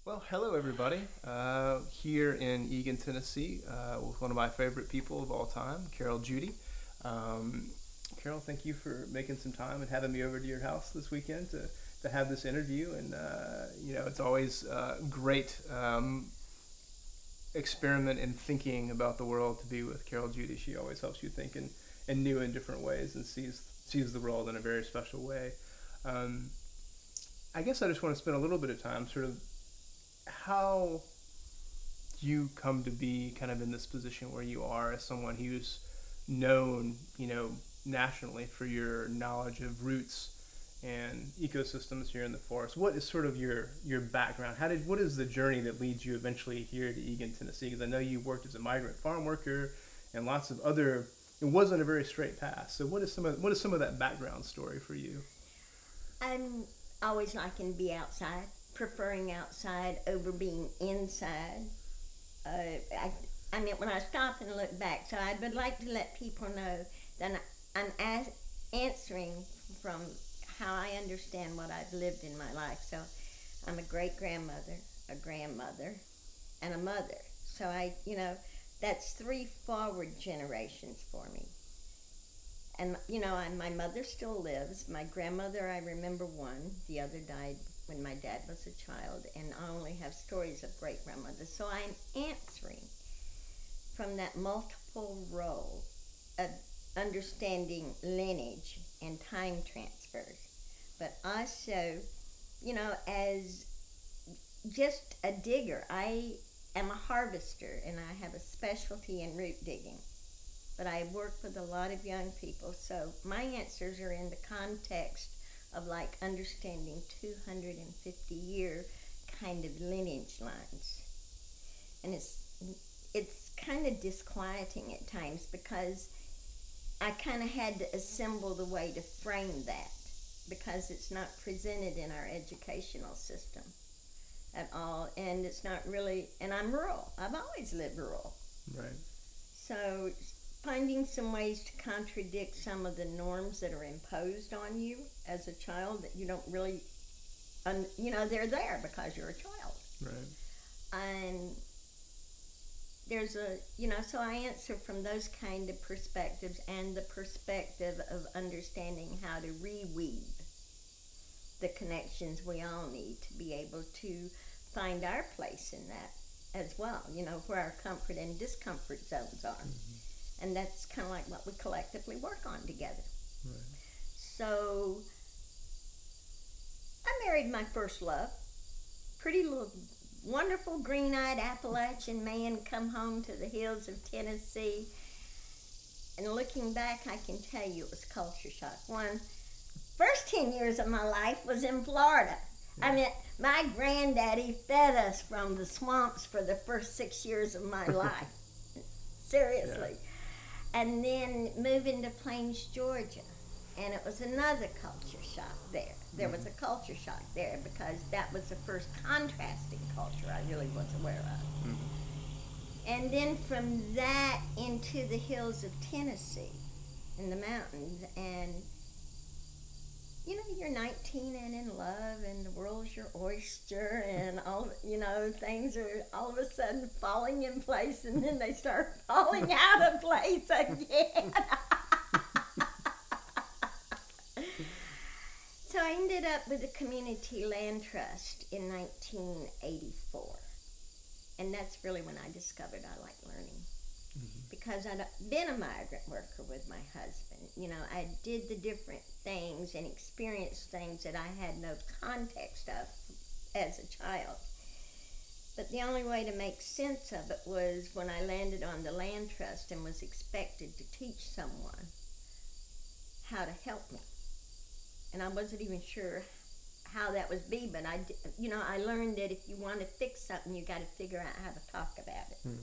Well, hello everybody. Here in Eagan, Tennessee, with one of my favorite people of all time, Carol Judy. Um, Carol, thank you for making some time and having me over to your house this weekend to have this interview. And it's always great experiment in thinking about the world to be with Carol Judy. She always helps you think in new and different ways and sees the world in a very special way. Um, I guess I just want to spend a little bit of time sort of how you come to be kind of in this position where you are as someone who's known, nationally for your knowledge of roots and ecosystems here in the forest. What is sort of your background? What is the journey that leads you eventually here to Eagan, Tennessee? Because I know you worked as a migrant farm worker and lots of other. It wasn't a very straight path. So what is some of that background story for you? I'm always liking to be outside, preferring outside over being inside. I mean, when I stop and look back, so I would like to let people know that I'm answering from how I understand what I've lived in my life. So I'm a great-grandmother, a grandmother, and a mother. So that's 3 forward generations for me. And, my mother still lives. My grandmother, I remember one. The other died when my dad was a child. And I only have stories of great-grandmothers. So I'm answering from that multiple role of understanding lineage and time transfers. But also, as just a digger, I am a harvester and I have a specialty in root digging. But I work with a lot of young people, so my answers are in the context of like understanding 250-year kind of lineage lines. And it's kind of disquieting at times because I kind of had to assemble the way to frame that because it's not presented in our educational system at all, and it's not really, and I'm rural. I've always lived rural. Right. So finding some ways to contradict some of the norms that are imposed on you as a child that you don't really, they're there because you're a child. Right. And there's so I answer from those kind of perspectives and the perspective of understanding how to reweave the connections we all need to be able to find our place in that as well, where our comfort and discomfort zones are. Mm-hmm. And that's kind of like what we collectively work on together. Right. So I married my first love. Pretty little, wonderful green-eyed Appalachian man come home to the hills of Tennessee. And looking back, I can tell you it was culture shock. First 10 years of my life was in Florida. I mean, my granddaddy fed us from the swamps for the first 6 years of my life. Seriously. Yeah. And then moving to Plains, Georgia, and it was another culture shock there. There was a culture shock there because that was the first contrasting culture I really was aware of. Mm-hmm. And then from that into the hills of Tennessee, in the mountains, and you're 19 and in love, and the world's your oyster, and all, things are all of a sudden falling in place, and then they start falling out of place again. So I ended up with the Community Land Trust in 1984, and that's really when I discovered I like learning. Mm-hmm. Because I'd been a migrant worker with my husband. I did the different things and experienced things that I had no context of as a child. But the only way to make sense of it was when I landed on the land trust and was expected to teach someone how to help me. And I wasn't even sure how that would be, but I learned that if you want to fix something, you got to figure out how to talk about it. Mm.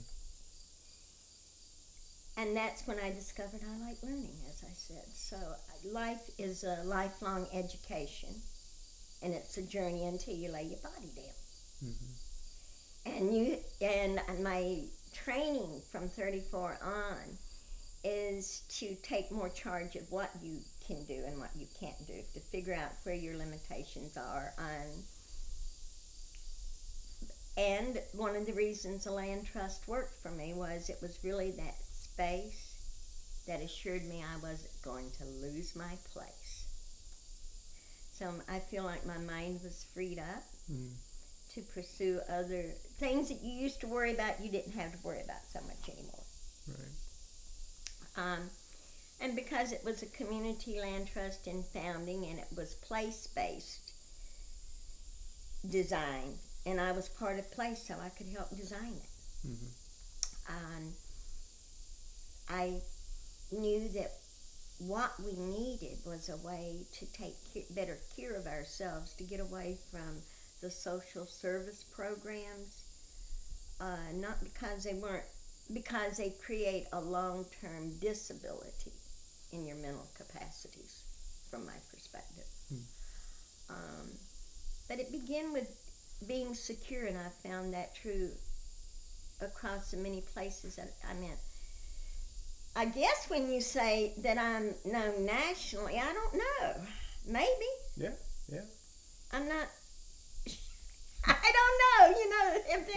And that's when I discovered I like learning, as I said. So life is a lifelong education, and it's a journey until you lay your body down. Mm-hmm. And my training from 34 on is to take more charge of what you can do and what you can't do, to figure out where your limitations are on And one of the reasons the land trust worked for me was it was really that space that assured me I wasn't going to lose my place. So I feel like my mind was freed up to pursue other things that you used to worry about, you didn't have to worry about so much anymore. Right. And because it was a community land trust in founding and it was place-based design, and I was part of place, so I could help design it. I knew that what we needed was a way to take better care of ourselves, to get away from the social service programs, not because they weren't, because they create a long-term disability in your mental capacities, from my perspective. But it began with being secure, and I found that true across the many places that I'm in. I guess when you say that I'm known nationally, I don't know. Maybe. Yeah. I'm not. I don't know. You know, if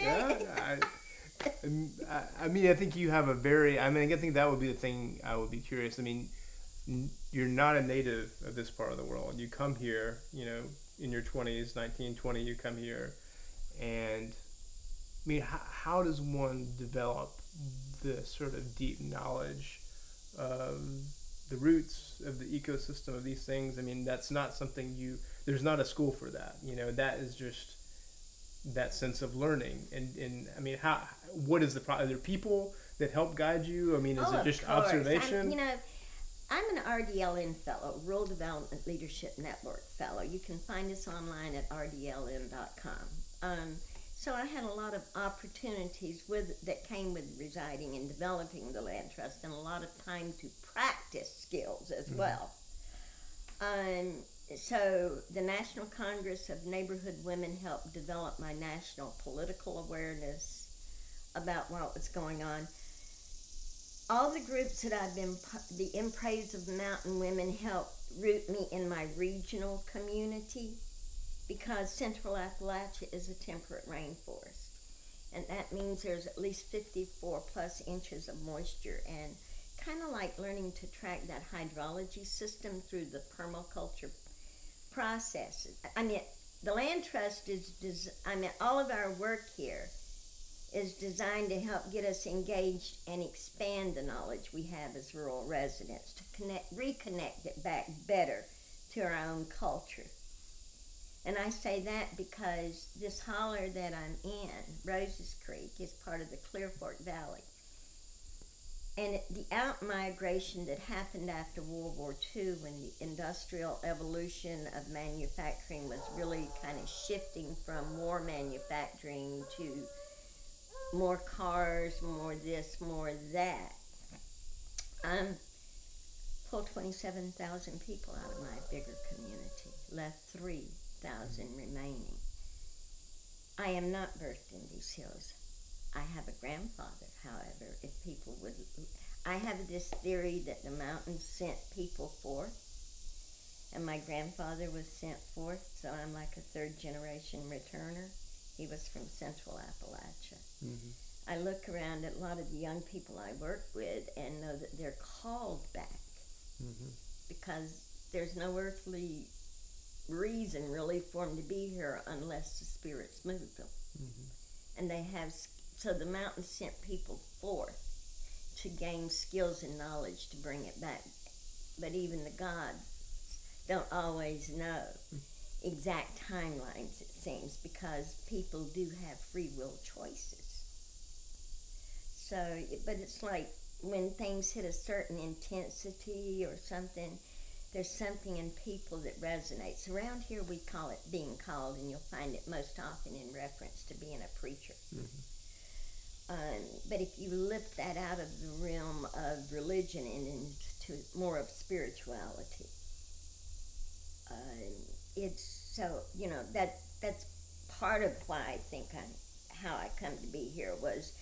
I mean, I think you have a very. I mean, I think that would be the thing I would be curious. I mean, you're not a native of this part of the world. You come here, you know, in your 20s, 19, 20, you come here, and I mean, how does one develop the sort of deep knowledge of the roots of the ecosystem of these things? I mean, that's not something there's not a school for that, you know. That is just that sense of learning. And I mean, what is are there people that help guide you? I mean, is it just observation? I'm an RDLN fellow, Rural Development Leadership Network fellow. You can find us online at rdln.com. So I had a lot of opportunities that came with residing and developing the land trust, and a lot of time to practice skills as well. So the National Congress of Neighborhood Women helped develop my national political awareness about what was going on. All the groups that I've been, the In Praise of Mountain Women helped root me in my regional community, because Central Appalachia is a temperate rainforest. And that means there's at least 54 plus inches of moisture, and kind of like learning to track that hydrology system through the permaculture processes. I mean, the land trust all of our work here is designed to help get us engaged and expand the knowledge we have as rural residents, to reconnect it back better to our own culture. And I say that because this holler that I'm in, Roses Creek, is part of the Clearkfork Valley. And the out-migration that happened after World War II, when the industrial evolution of manufacturing was really kind of shifting from war manufacturing to more cars, more this, more that. Pulled 27,000 people out of my bigger community, left 3,000 remaining. I am not birthed in these hills. I have a grandfather, however, if people would. I have this theory that the mountains sent people forth, and my grandfather was sent forth, so I'm like a third-generation returner. He was from Central Appalachia. I look around at a lot of the young people I work with and know that they're called back because there's no earthly reason really for them to be here unless the spirits move them. And they have, so the mountains sent people forth to gain skills and knowledge to bring it back. But even the gods don't always know exact timelines, it seems, because people do have free will choices. So, but it's like when things hit a certain intensity or something, there's something in people that resonates. Around here we call it being called, and you'll find it most often in reference to being a preacher. But if you lift that out of the realm of religion and into more of spirituality, it's so, that's part of why I think how I come to be here was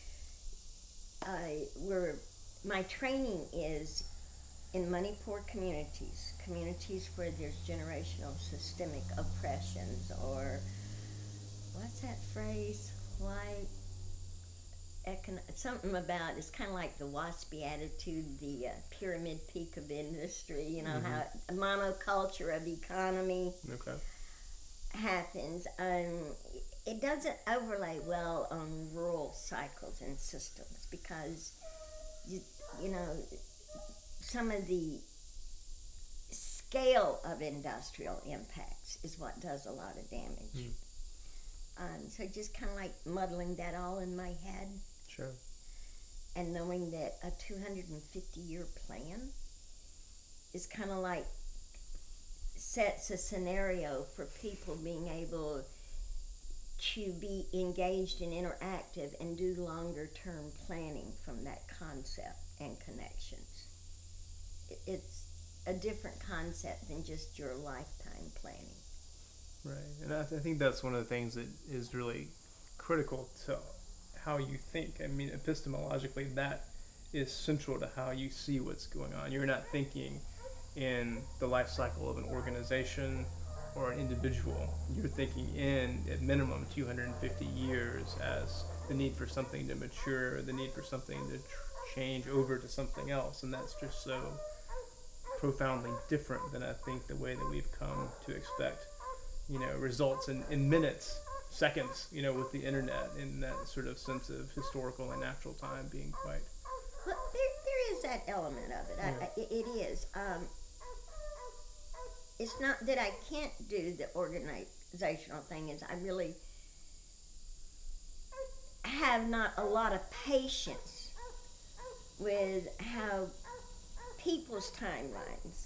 my training is in money-poor communities where there's generational systemic oppressions, or what's that phrase? why something about it's kind of like the waspy attitude, the pyramid peak of industry. You know how a monoculture of economy happens. It doesn't overlay well on rural cycles and systems because you know some of the scale of industrial impacts is what does a lot of damage. So just kind of like muddling that all in my head. Sure. And knowing that a 250-year plan is kind of like sets a scenario for people being able to be engaged and interactive and do longer-term planning from that concept and connections. It's a different concept than just your lifetime planning. Right, and I think that's one of the things that is really critical to how you think. I mean, epistemologically, that is central to how you see what's going on. You're not thinking in the life cycle of an organization or an individual. You're thinking in, at minimum, 250 years as the need for something to mature, the need for something to change over to something else, and that's just so profoundly different than I think the way that we've come to expect, you know, results in minutes, seconds, you know, with the internet, in that sort of sense of historical and natural time being quite... Well, there is that element of it. Yeah. It is. It's not that I can't do the organizational thing, is I really have not a lot of patience with how people's timelines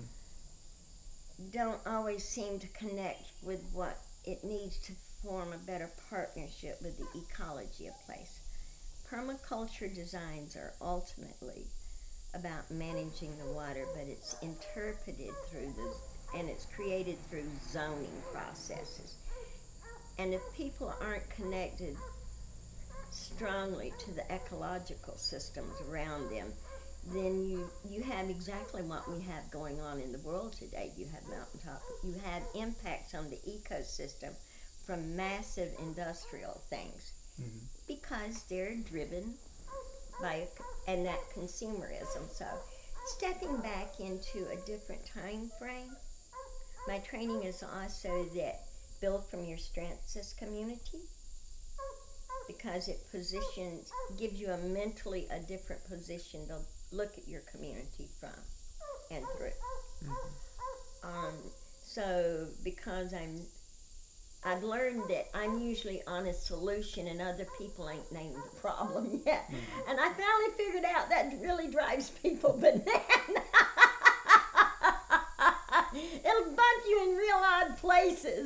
don't always seem to connect with what it needs to form a better partnership with the ecology of place. Permaculture designs are ultimately about managing the water, but it's interpreted through and it's created through zoning processes. And if people aren't connected strongly to the ecological systems around them, then you have exactly what we have going on in the world today. You have mountaintop, you have impacts on the ecosystem from massive industrial things because they're driven by and that consumerism. So stepping back into a different time frame, my training is also that build from your strengths as community, because it gives you mentally a different position to look at your community from and through. So because I've learned that I'm usually on a solution and other people ain't named the problem yet. And I finally figured out that really drives people bananas. It'll bump you in real odd places.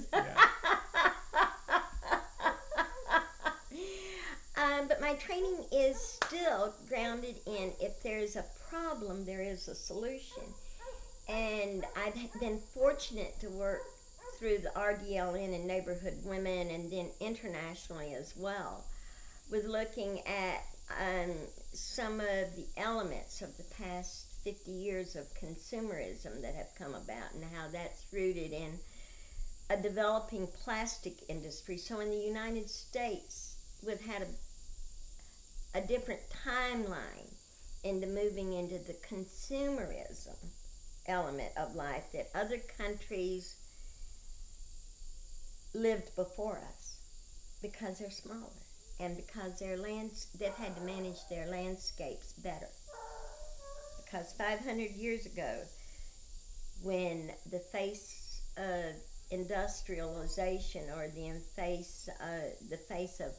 But my training is still grounded in, if there's a problem, there is a solution. And I've been fortunate to work through the RDLN and Neighborhood Women, and then internationally as well, with looking at some of the elements of the past 50 years of consumerism that have come about and how that's rooted in a developing plastic industry. So in the United States, we've had a different timeline into moving into the consumerism element of life that other countries lived before us, because they're smaller and because they've had to manage their landscapes better. Because 500 years ago, when the face of industrialization, or the face of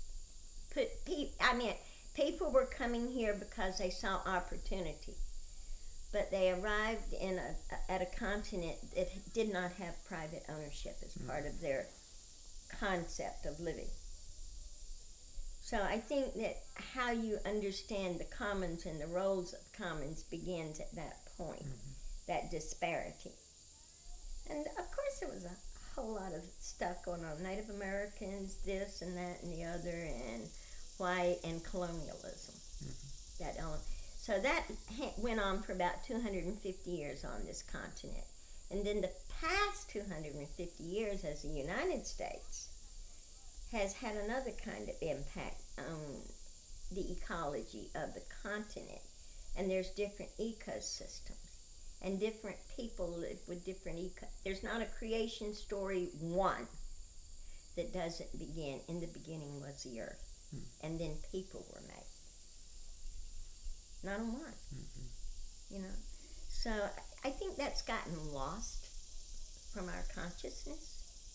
people were coming here because they saw opportunity, but they arrived at a continent that did not have private ownership as part of their concept of living. So I think that how you understand the commons and the roles of commons begins at that point, that disparity. And of course there was a whole lot of stuff going on. Native Americans, this and that and the other, and white and colonialism. That element. So that went on for about 250 years on this continent. And then the past 250 years as the United States has had another kind of impact on the ecology of the continent. And there's different ecosystems, and different people live with different There's not a creation story one that doesn't begin. In the beginning was the earth, and then people were made. Not a one. You know, so I think that's gotten lost from our consciousness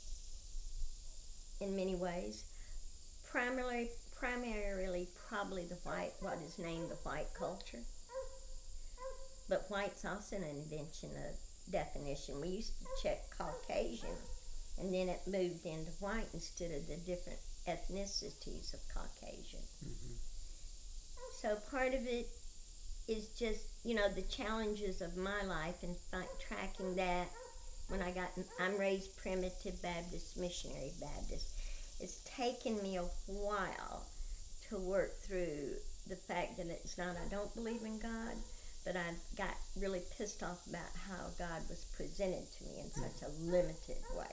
in many ways. Primarily probably what is named the white culture. But white's also an invention of definition. We used to check Caucasian, and then it moved into white instead of the different ethnicities of Caucasian. So part of it is just, you know, the challenges of my life and tracking that. I'm raised primitive Baptist, missionary Baptist. It's taken me a while to work through the fact that it's not, I don't believe in God, but I got really pissed off about how God was presented to me in such a limited way.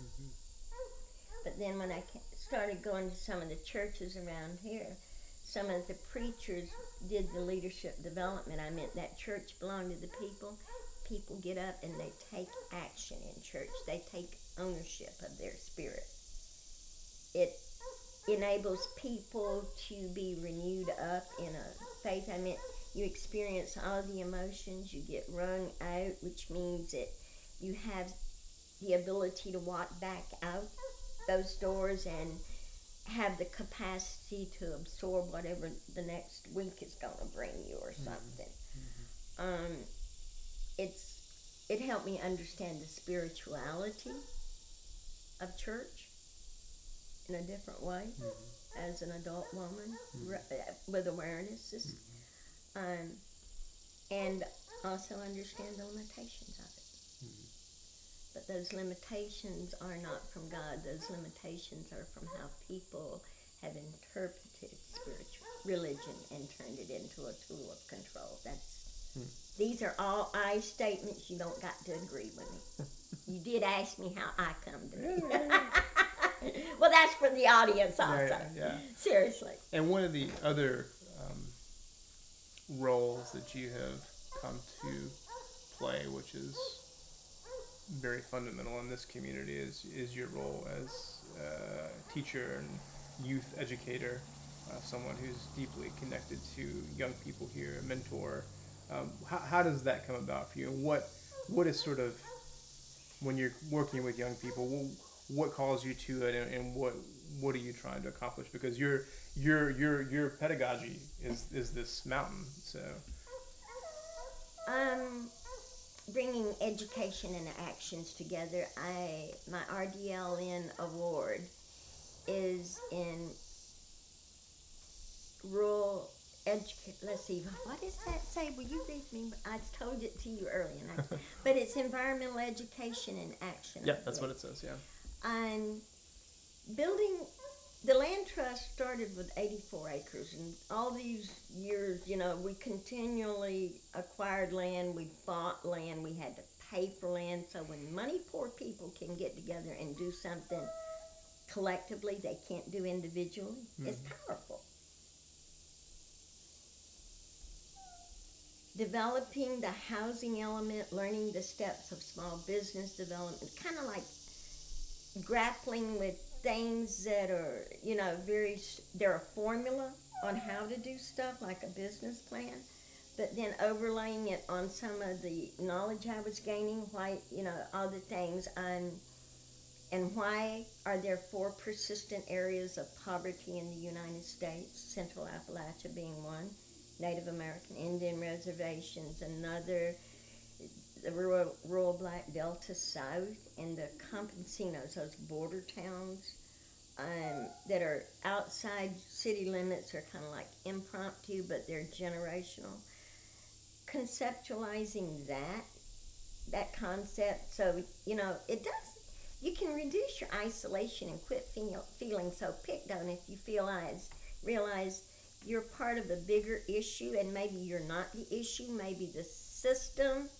But then when I started going to some of the churches around here, some of the preachers did the leadership development. I meant that church belonged to the people. People get up and they take action in church. They take ownership of their spirit. It enables people to be renewed up in a faith. I meant you experience all the emotions. You get wrung out, which means that you have the ability to walk back out those doors and have the capacity to absorb whatever the next week is going to bring you or something. It helped me understand the spirituality of church in a different way as an adult woman with awarenesses, and also understand the limitations of it. But those limitations are not from God. Those limitations are from how people have interpreted spiritual religion and turned it into a tool of control. These are all I statements. You don't got to agree with me. You did ask me how I come to be. Well, that's for the audience also. Yeah. Seriously. And one of the other roles that you have come to play, which is very fundamental in this community, is your role as a teacher and youth educator, someone who's deeply connected to young people here, a mentor. How does that come about for you? And what is sort of, when you're working with young people, what calls you to it, and what are you trying to accomplish? Because your pedagogy is this mountain. So bringing education and actions together. My RDLN award is in rural let's see, what does that say? Will you read me? I told it to you earlier, but it's environmental education and action. Yeah, that's what it says, yeah. I'm building, the land trust started with 84 acres, and all these years, you know, we continually acquired land, we bought land, we had to pay for land, so when money poor people can get together and do something collectively they can't do individually, it's powerful. Developing the housing element, learning the steps of small business development, kind of like grappling with things that are, you know, they're a formula on how to do stuff, like a business plan, but then overlaying it on some of the knowledge I was gaining, why, you know, all the things and why are there 4 persistent areas of poverty in the United States, Central Appalachia being one, Native American Indian reservations, another, the rural Black Delta South, and the Campesinos, those border towns that are outside city limits, are kind of like impromptu, but they're generational. Conceptualizing that concept, so, you know, you can reduce your isolation and quit feeling so picked on if you realize you're part of a bigger issue, and maybe you're not the issue. Maybe the system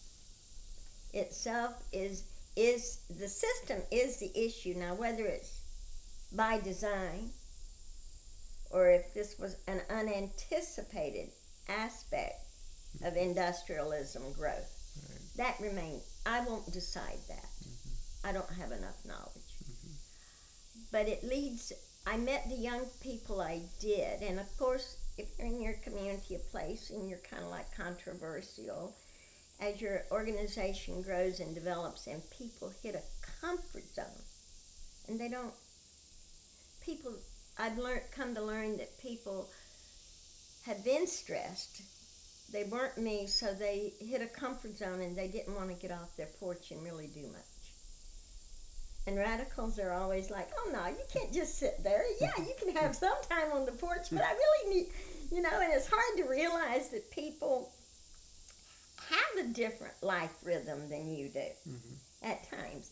itself is the system is the issue. Now, whether it's by design, or if this was an unanticipated aspect of industrialism growth. Right. That remains, I won't decide that. I don't have enough knowledge. But it leads, I met the young people I did, and of course, if you're in your community a place and you're kind of like controversial, as your organization grows and develops and people hit a comfort zone, and they don't, people, I've come to learn that people have been stressed. They weren't me, so they hit a comfort zone and they didn't want to get off their porch and really do much. And radicals are always like, oh no, you can't just sit there. Yeah, you can have some time on the porch, but I really need, and it's hard to realize that people have a different life rhythm than you do at times.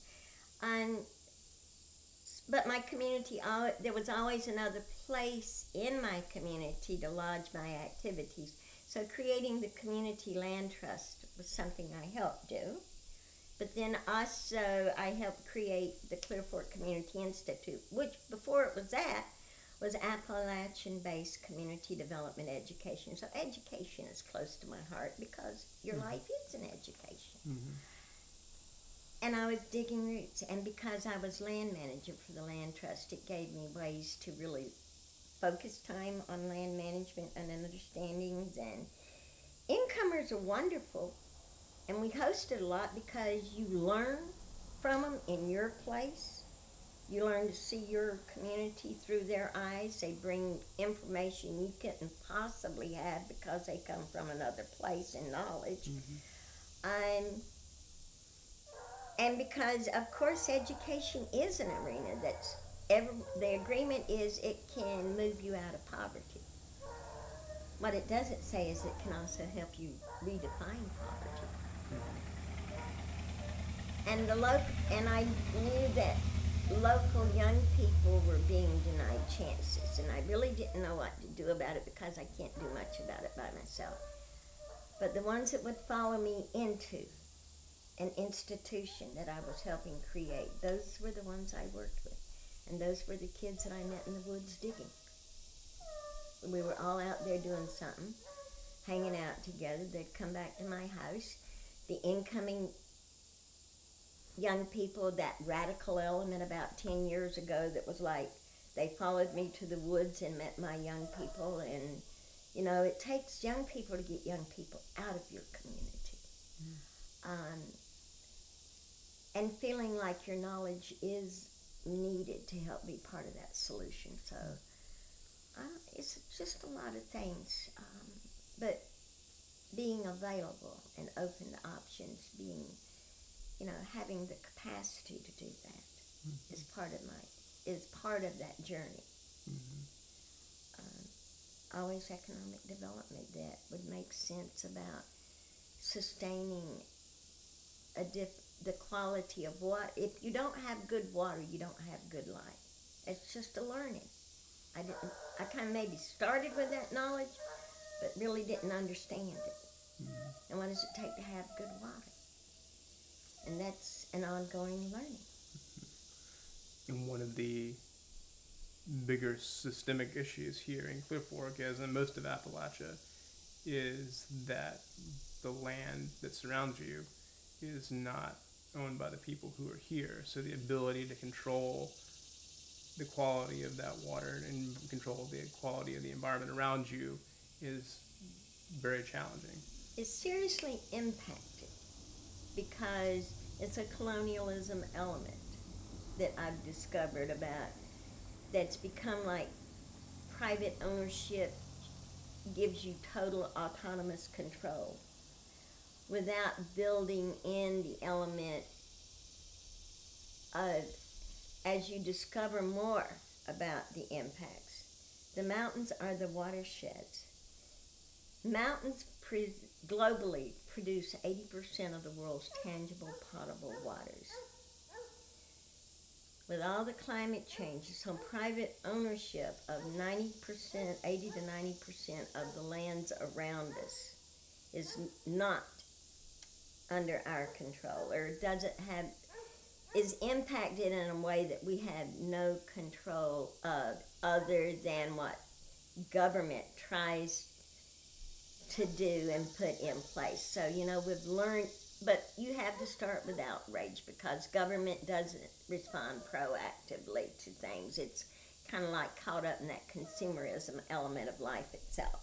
But my community, there was always another place in my community to lodge my activities. So creating the Community Land Trust was something I helped do. But then also I helped create the Clearkfork Community Institute, which before it was that, was Appalachian-based community development education. So education is close to my heart because your life is an education. And I was digging roots, and because I was land manager for the land trust, it gave me ways to really focus time on land management and understandings. And incomers are wonderful, and we hosted a lot because you learn from them in your place. You learn to see your community through their eyes. They bring information you couldn't possibly have because they come from another place and knowledge. And because, of course, education is an arena that's the agreement is it can move you out of poverty. What it doesn't say is it can also help you redefine poverty. And I knew that local young people were being denied chances, and I really didn't know what to do about it because I can't do much about it by myself. But the ones that would follow me into an institution that I was helping create, those were the ones I worked with. And those were the kids that I met in the woods digging. We were all out there doing something, hanging out together. They'd come back to my house. The incoming young people, that radical element about 10 years ago that was like, they followed me to the woods and met my young people. And, it takes young people to get young people out of your community. And feeling like your knowledge is needed to help be part of that solution. So it's just a lot of things. But being available and open to options, being, having the capacity to do that is part of that journey. Always economic development that would make sense about sustaining the quality of water. If you don't have good water, you don't have good life. It's just a learning. I kind of maybe started with that knowledge, but really didn't understand it. And what does it take to have good water? And that's an ongoing learning. And one of the bigger systemic issues here in Clearkfork, as in most of Appalachia, is that the land that surrounds you is not owned by the people who are here. So the ability to control the quality of that water and control the quality of the environment around you is very challenging. It's seriously impacted because it's a colonialism element that I've discovered about that's become like private ownership gives you total autonomous control without building in the element of, as you discover more about the impacts, the mountains are the watersheds. Mountains globally produce 80% of the world's tangible potable waters. With all the climate changes, so private ownership of 80 to 90% of the lands around us is not under our control, or doesn't have, is impacted in a way that we have no control of, other than what government tries to do and put in place. So, we've learned, but you have to start with outrage, because government doesn't respond proactively to things. It's kind of like caught up in that consumerism element of life itself.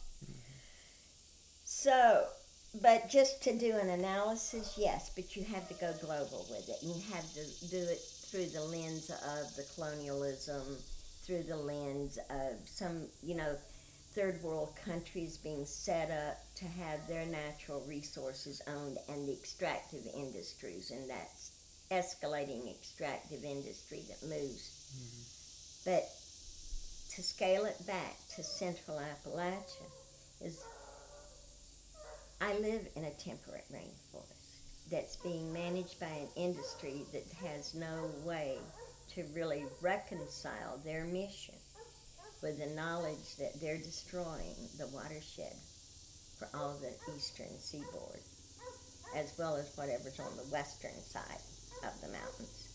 So, but just to do an analysis, yes, but you have to go global with it. And you have to do it through the lens of the colonialism, through the lens of some, third world countries being set up to have their natural resources owned, and the extractive industries, and that's escalating extractive industry that moves. But to scale it back to Central Appalachia is, I live in a temperate rainforest that's being managed by an industry that has no way to really reconcile their mission with the knowledge that they're destroying the watershed for all the eastern seaboard, as well as whatever's on the western side of the mountains.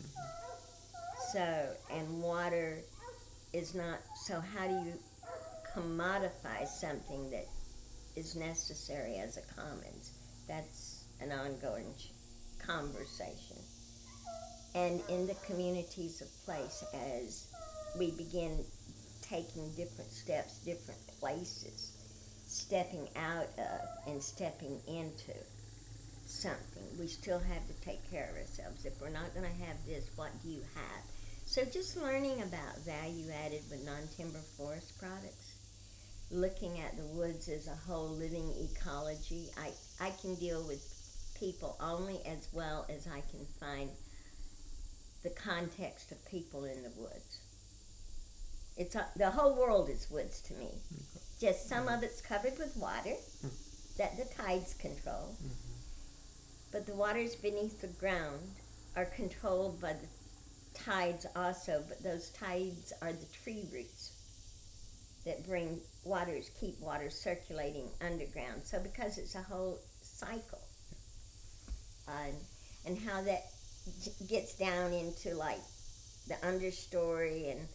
So, and water is not, so how do you commodify something that is necessary as a commons? That's an ongoing conversation. And in the communities of place, as we begin taking different steps, different places, stepping out of and stepping into something, we still have to take care of ourselves. If we're not going to have this, what do you have? So just learning about value added with non-timber forest products, looking at the woods as a whole living ecology. I can deal with people only as well as I can find the context of people in the woods. It's the whole world is woods to me. Just some of it's covered with water that the tides control. But the waters beneath the ground are controlled by the tides also, but those tides are the tree roots that keep water circulating underground. So because it's a whole cycle, and how that gets down into like the understory, and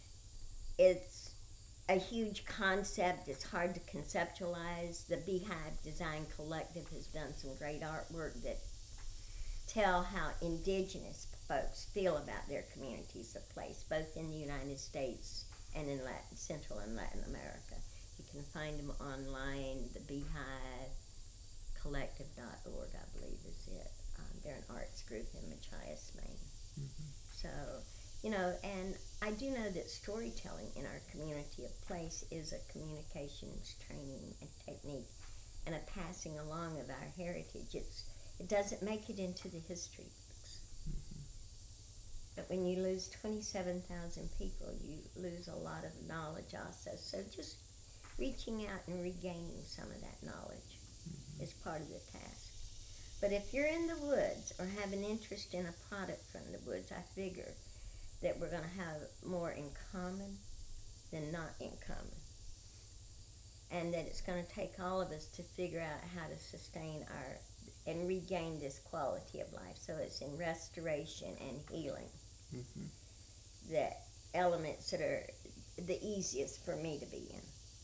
it's a huge concept. It's hard to conceptualize. The Beehive Design Collective has done some great artwork that tell how indigenous folks feel about their communities of place, both in the United States and in Central and Latin America. You can find them online. The Beehive Collective.org, I believe, is it. They're an arts group in Machias, Maine. So, and I do know that storytelling in our community of place is a communications training and technique, and a passing along of our heritage. It doesn't make it into the history books. But when you lose 27,000 people, you lose a lot of knowledge also. So just reaching out and regaining some of that knowledge is part of the task. But if you're in the woods or have an interest in a product from the woods, I figure that we're going to have more in common than not in common. And that it's going to take all of us to figure out how to sustain and regain this quality of life. So it's in restoration and healing. The elements that are the easiest for me to be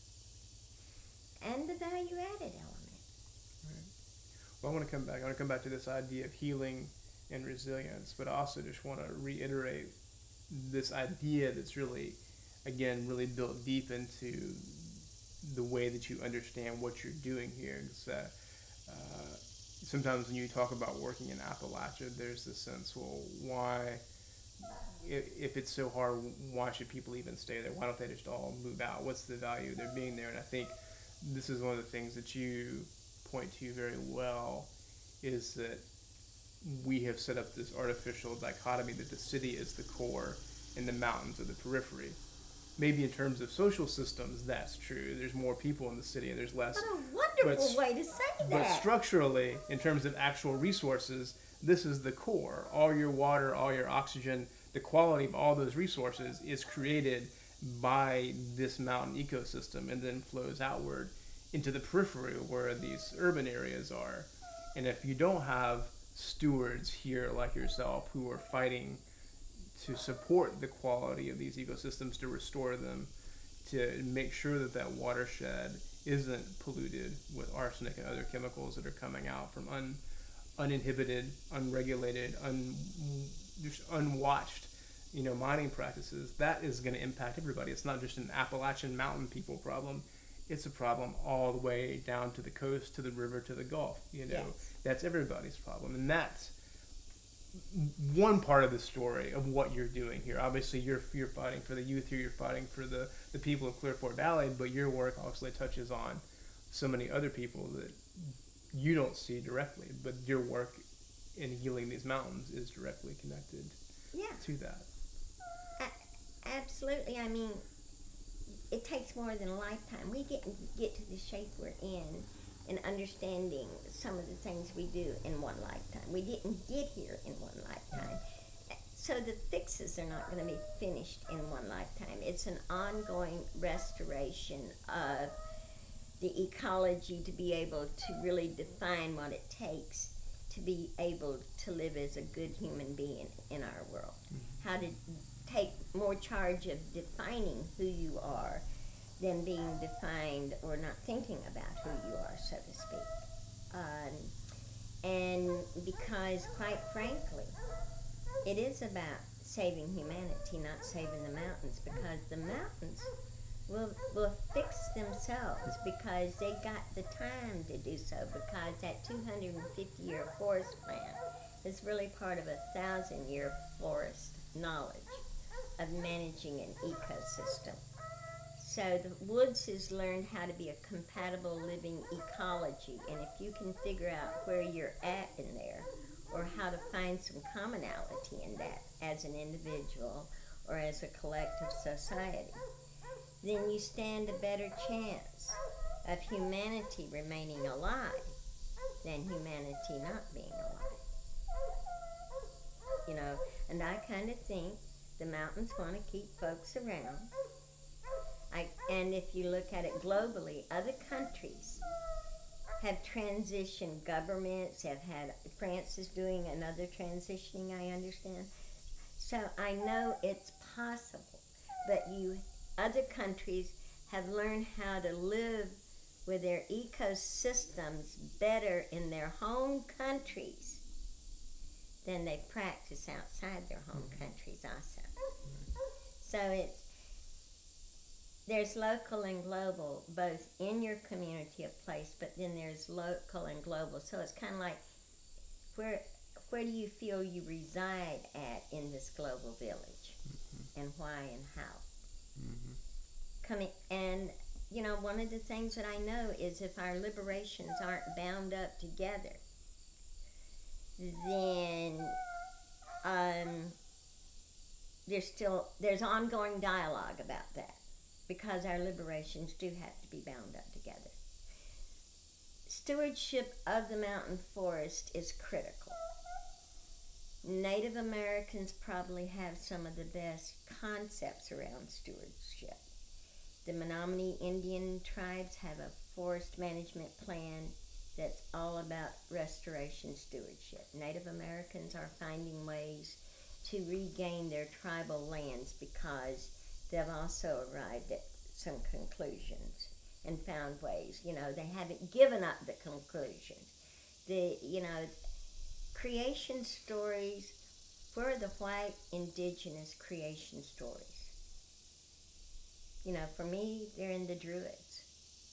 in. And the value-added element. Well, I want to come back to this idea of healing and resilience, but I also just want to reiterate this idea that's really, again, really built deep into the way that you understand what you're doing here. Sometimes when you talk about working in Appalachia, there's this sense, well, why, if it's so hard, why should people even stay there? Why don't they just all move out? What's the value of their being there? And I think this is one of the things that you point to very well, is that we have set up this artificial dichotomy that the city is the core and the mountains are the periphery. Maybe in terms of social systems, that's true. There's more people in the city and there's less. What a wonderful way to say that. But structurally, in terms of actual resources, this is the core. All your water, all your oxygen, the quality of all those resources is created by this mountain ecosystem and then flows outward into the periphery where these urban areas are. And if you don't have stewards here like yourself who are fighting to support the quality of these ecosystems, to restore them, to make sure that that watershed isn't polluted with arsenic and other chemicals that are coming out from uninhibited, unregulated, just unwatched, mining practices. That is going to impact everybody. It's not just an Appalachian mountain people problem. It's a problem all the way down to the coast, to the river, to the Gulf. Yes. That's everybody's problem, and that's one part of the story of what you're doing here. Obviously, you're fighting for the youth here. You're fighting for the people of Clearkfork Valley, but your work obviously touches on so many other people that you don't see directly. But your work in healing these mountains is directly connected to that. Absolutely. I mean, it takes more than a lifetime. We get to the shape we're in understanding some of the things we do in one lifetime. We didn't get here in one lifetime. So the fixes are not going to be finished in one lifetime. It's an ongoing restoration of the ecology to be able to really define what it takes to be able to live as a good human being in our world. How to take more charge of defining who you are than being defined or not thinking about who you are, so to speak. And because, quite frankly, it is about saving humanity, not saving the mountains, because the mountains will fix themselves because they got the time to do so, because that 250-year forest plan is really part of a 1,000-year forest knowledge of managing an ecosystem. So the woods has learned how to be a compatible living ecology, and if you can figure out where you're at in there, or how to find some commonality in that as an individual or as a collective society, then you stand a better chance of humanity remaining alive than humanity not being alive. And I kind of think the mountains want to keep folks around. And if you look at it globally, other countries have transitioned governments, France is doing another transitioning, I understand. So I know it's possible, but other countries have learned how to live with their ecosystems better in their home countries than they practice outside their home countries also. So there's local and global, both in your community of place, but then there's local and global. So it's kind of like, where do you feel you reside at in this global village, and why and how? One of the things that I know is if our liberations aren't bound up together, then there's ongoing dialogue about that, because our liberations do have to be bound up together. Stewardship of the mountain forest is critical. Native Americans probably have some of the best concepts around stewardship. The Menominee Indian tribes have a forest management plan that's all about restoration stewardship. Native Americans are finding ways to regain their tribal lands because they've also arrived at some conclusions and found ways. They haven't given up the conclusions. Creation stories, where are the white indigenous creation stories? For me, they're in the Druids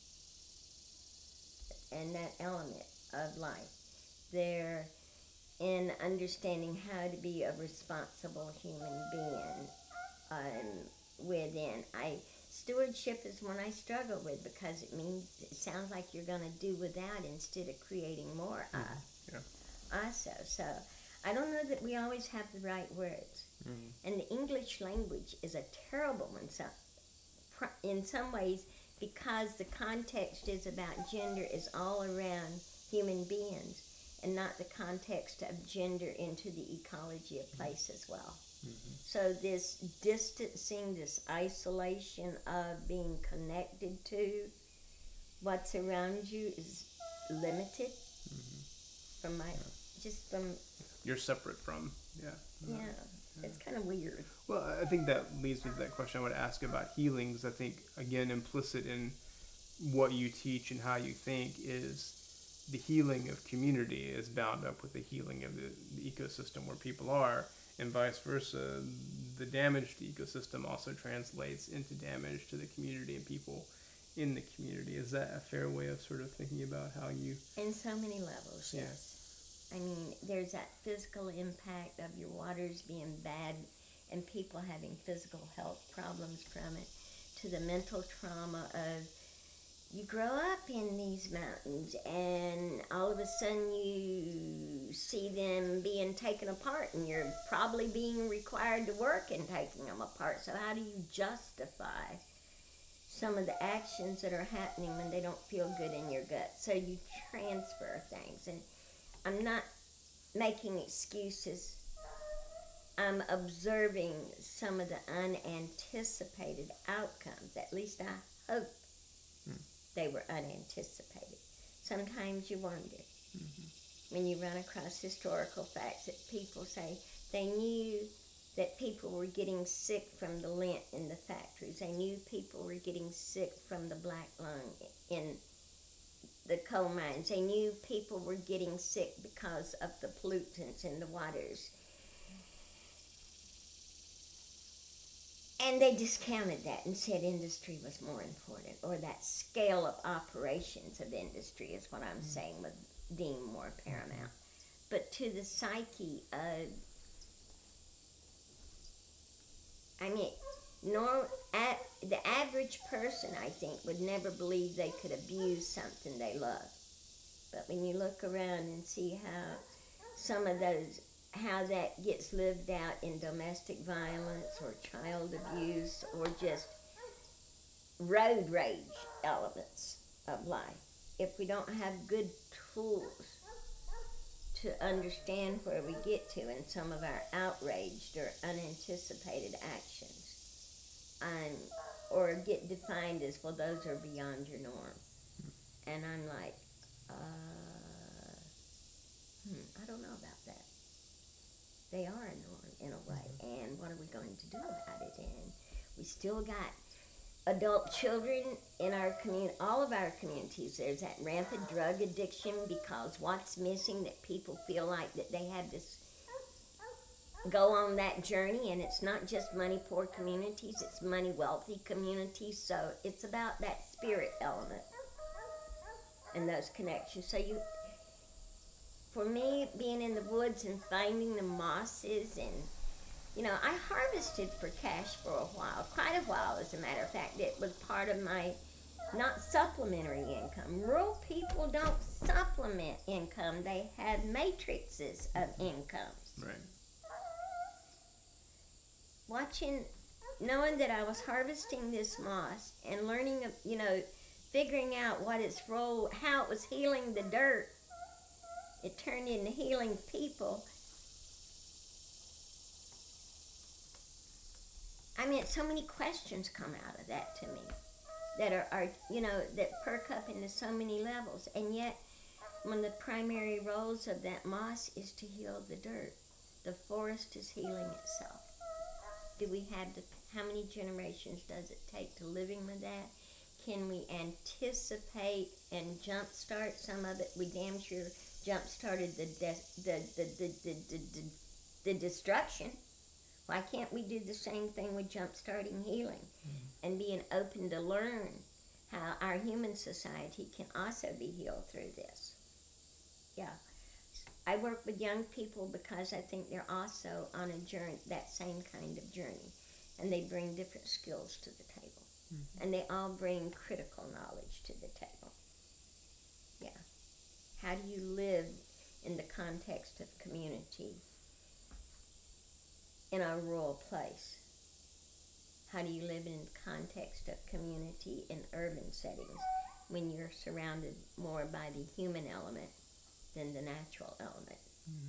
and that element of life. They're in understanding how to be a responsible human being within. Stewardship is one I struggle with, because it sounds like you're going to do without instead of creating more of. Also, so I don't know that we always have the right words. And the English language is a terrible one in some ways, because the context is about gender is all around human beings, and not the context of gender into the ecology of place as well. So this distancing, this isolation of being connected to what's around you is limited from just from. You're separate from, yeah. Yeah, it's kind of weird. Well, I think that leads me to that question I would ask about healing, because I think, again, implicit in what you teach and how you think is the healing of community is bound up with the healing of the ecosystem where people are, and vice versa. The damage to the ecosystem also translates into damage to the community and people in the community. Is that a fair way of sort of thinking about how you... In so many levels, Yeah. yes. I mean, there's that physical impact of your waters being bad and people having physical health problems from it, to the mental trauma of you grow up in these mountains and all of a sudden you see them being taken apart and you're probably being required to work in taking them apart. So how do you justify some of the actions that are happening when they don't feel good in your gut? So you transfer things. And I'm not making excuses. I'm observing some of the unanticipated outcomes. At least I hope they were unanticipated. Sometimes you wonder when you run across historical facts that people say they knew that people were getting sick from the lint in the factories. They knew people were getting sick from the black lung in the coal mines. They knew people were getting sick because of the pollutants in the waters. And they discounted that and said industry was more important, or that scale of operations of industry is what I'm saying was deemed more paramount. But to the psyche of, I mean, the average person, I think, would never believe they could abuse something they love. But when you look around and see how that gets lived out in domestic violence or child abuse or just road rage elements of life, if we don't have good tools to understand where we get to in some of our outraged or unanticipated actions, or get defined as, well, those are beyond your norm. And I'm like, I don't know about that. They are a norm in a way, and what are we going to do about it? And we still got adult children in our community, all of our communities. There's that rampant drug addiction because what's missing, that people feel like that they have to go on that journey, and it's not just money poor communities, it's money wealthy communities. So it's about that spirit element and those connections. So for me, being in the woods and finding the mosses, and I harvested for cash for a while, quite a while as a matter of fact. It was part of my not supplementary income. Rural people don't supplement income, they have matrices of incomes. Right. Knowing that I was harvesting this moss and learning, figuring out what its role, how it was healing the dirt, it turned into healing people. I mean, so many questions come out of that to me that are that perk up into so many levels. And yet, one of the primary roles of that moss is to heal the dirt. The forest is healing itself. Do we have how many generations does it take to living with that? Can we anticipate and jumpstart some of it? We damn sure jump-started the destruction. Why can't we do the same thing with jump-starting healing and being open to learn how our human society can also be healed through this? Yeah. I work with young people because I think they're also on a journey, that same kind of journey, and they bring different skills to the table, and they all bring critical knowledge to the table. Yeah. How do you live in the context of community in a rural place? How do you live in the context of community in urban settings when you're surrounded more by the human element than the natural element?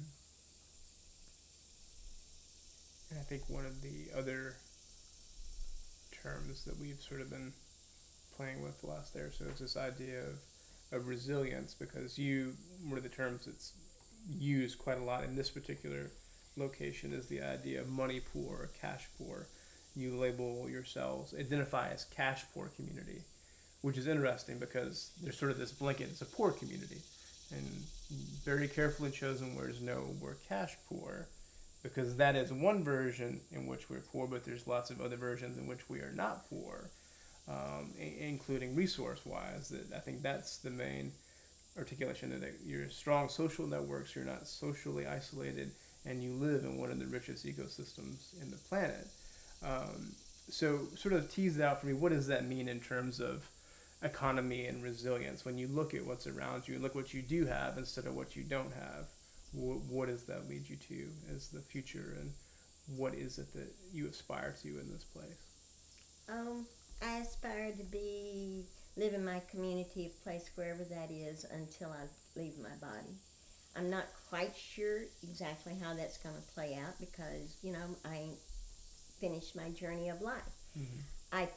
And I think one of the other terms that we've sort of been playing with the last day or so is this idea of resilience, because one of the terms that's use quite a lot in this particular location is the idea of money poor or cash poor. You label yourselves, identify as cash poor community, which is interesting because there's sort of this blanket, it's a poor community. And very carefully chosen words, no, we're cash poor, because that is one version in which we're poor, but there's lots of other versions in which we are not poor, including resource-wise. That I think that's the main articulation, that you're strong social networks, you're not socially isolated, and you live in one of the richest ecosystems in the planet. So sort of tease it out for me, what does that mean in terms of economy and resilience? When you look at what's around you, look what you do have instead of what you don't have, what does that lead you to as the future, and what is it that you aspire to in this place? I aspire to live in my community, a place wherever that is, until I leave my body. I'm not quite sure exactly how that's going to play out because, I ain't finished my journey of life. Mm-hmm. I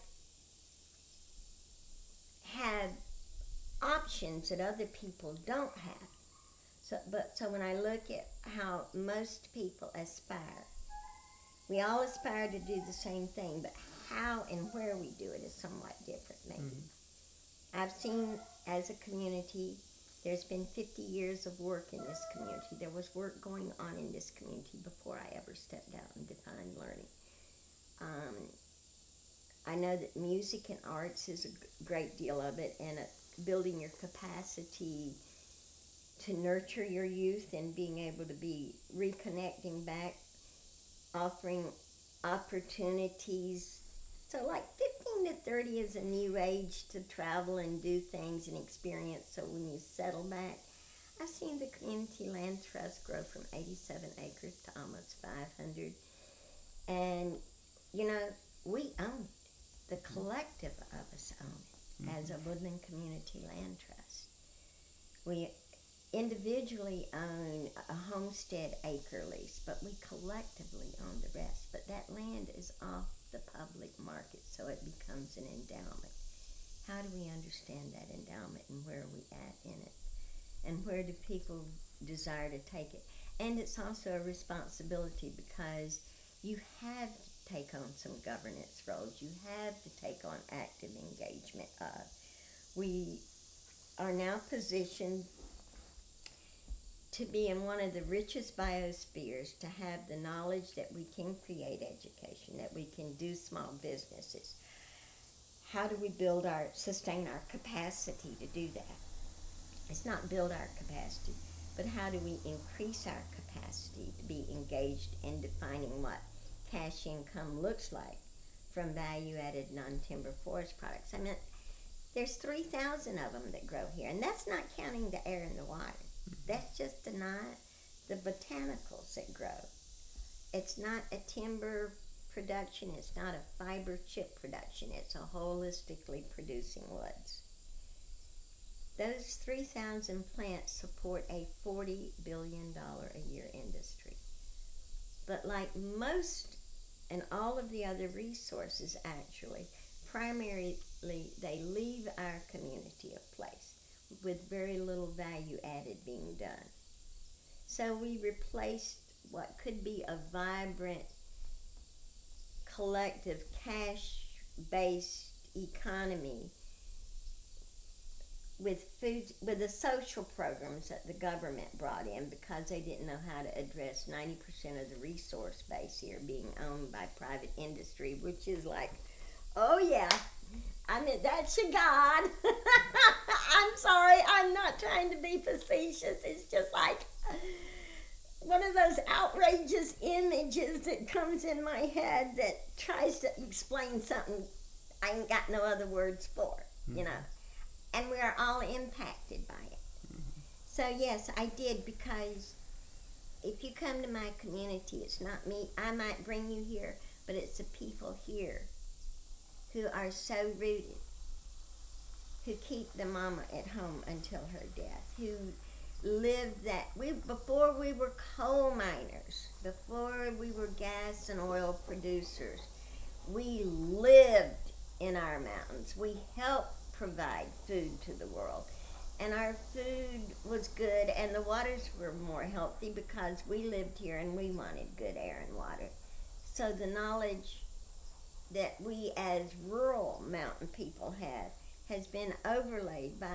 have options that other people don't have. So when I look at how most people aspire, we all aspire to do the same thing, but how and where we do it is somewhat different, maybe. Mm-hmm. I've seen, as a community, there's been 50 years of work in this community. There was work going on in this community before I ever stepped out and defined learning. I know that music and arts is a great deal of it, and building your capacity to nurture your youth and being able to be reconnecting back, offering opportunities. So like 15 to 30 is a new age to travel and do things and experience. So when you settle back, I've seen the Community Land Trust grow from 87 acres to almost 500. And, we own it. The collective of us own it as a Woodland Community Land Trust. We individually own a homestead acre lease, but we collectively own the rest. But that land is off the public market, so it becomes an endowment. How do we understand that endowment, and where are we at in it? And where do people desire to take it? And it's also a responsibility because you have to take on some governance roles. You have to take on active engagement. We are now positioned to be in one of the richest biospheres, to have the knowledge that we can create education, that we can do small businesses. How do we sustain our capacity to do that? It's not build our capacity, but how do we increase our capacity to be engaged in defining what cash income looks like from value-added non-timber forest products? I mean, there's 3,000 of them that grow here, and that's not counting the air and the water. That's just the botanicals that grow. It's not a timber production, it's not a fiber chip production, it's a holistically producing woods. Those 3,000 plants support a $40 billion a year industry. But like most and all of the other resources, actually, primarily they leave our community a place with very little value added being done. So we replaced what could be a vibrant, collective, cash-based economy with the social programs that the government brought in because they didn't know how to address 90% of the resource base here being owned by private industry, which is like, oh yeah, I mean, that's your God. I'm sorry, I'm not trying to be facetious. It's just like one of those outrageous images that comes in my head that tries to explain something I ain't got no other words for, you know. And we are all impacted by it. So yes, I did, because if you come to my community, it's not me. I might bring you here, but it's the people here who are so rooted, who keep the mama at home until her death, who lived that. Before we were coal miners, before we were gas and oil producers, we lived in our mountains. We helped provide food to the world. and our food was good, and the waters were more healthy because we lived here and we wanted good air and water. So the knowledge that we as rural mountain people have has been overlaid by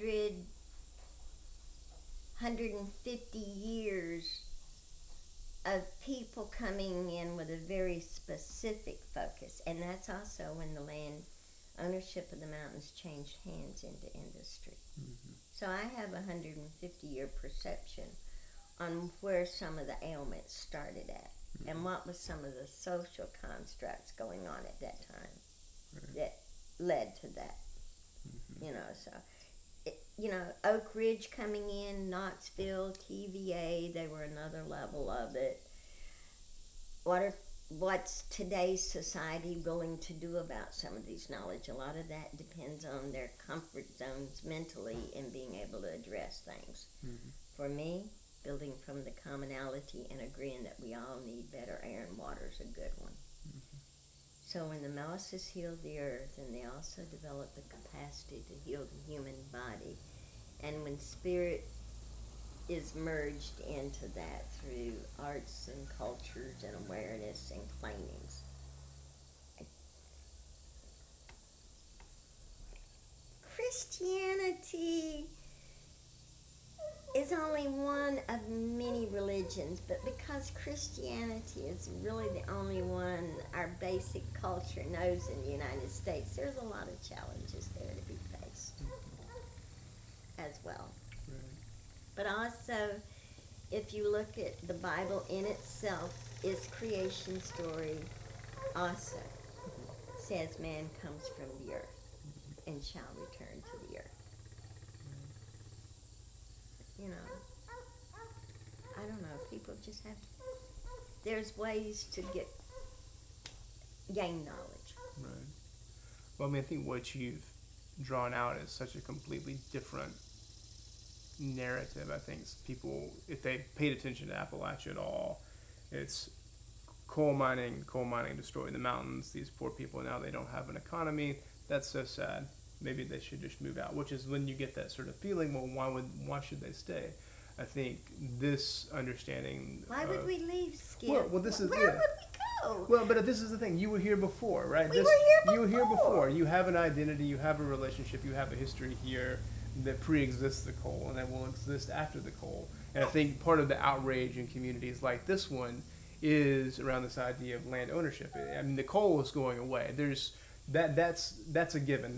150 years of people coming in with a very specific focus. And that's also when the land ownership of the mountains changed hands into industry. Mm-hmm. So I have a 150-year perception on where some of the ailments started at, mm-hmm. and what was some of the social constructs going on at that time, right. that led to that. Mm-hmm. You know, so Oak Ridge coming in, Knoxville, TVA, they were another level of it. What's today's society willing to do about some of these knowledge? A lot of that depends on their comfort zones mentally in being able to address things. Mm-hmm. For me, building from the commonality and agreeing that we all need better air and water is a good one. Mm-hmm. So when the Mouses healed the earth, and they also developed the capacity to heal the human body, and when spirit is merged into that through arts and cultures and awareness and claimings. Christianity is only one of many religions, but because Christianity is really the only one our basic culture knows in the United States, there's a lot of challenges there to be faced as well. But also, if you look at the Bible in itself, its creation story also says man comes from the earth and shall return to the earth. You know, I don't know, people just have to, there's ways to gain knowledge. Right. Well, I mean, I think what you've drawn out is such a completely different narrative. I think people, if they paid attention to Appalachia at all, it's coal mining destroying the mountains. These poor people, now they don't have an economy. That's so sad. Maybe they should just move out, which is when you get that sort of feeling, well, why should they stay? I think this understanding. Why would we leave, Skip? Well, this is where would we go? Well, but this is the thing. You were here before, right? We were here before. You were here before. You have an identity. You have a relationship. You have a history here that pre-exists the coal and that will exist after the coal. And I think part of the outrage in communities like this one is around this idea of land ownership. I mean, the coal is going away. That's a given.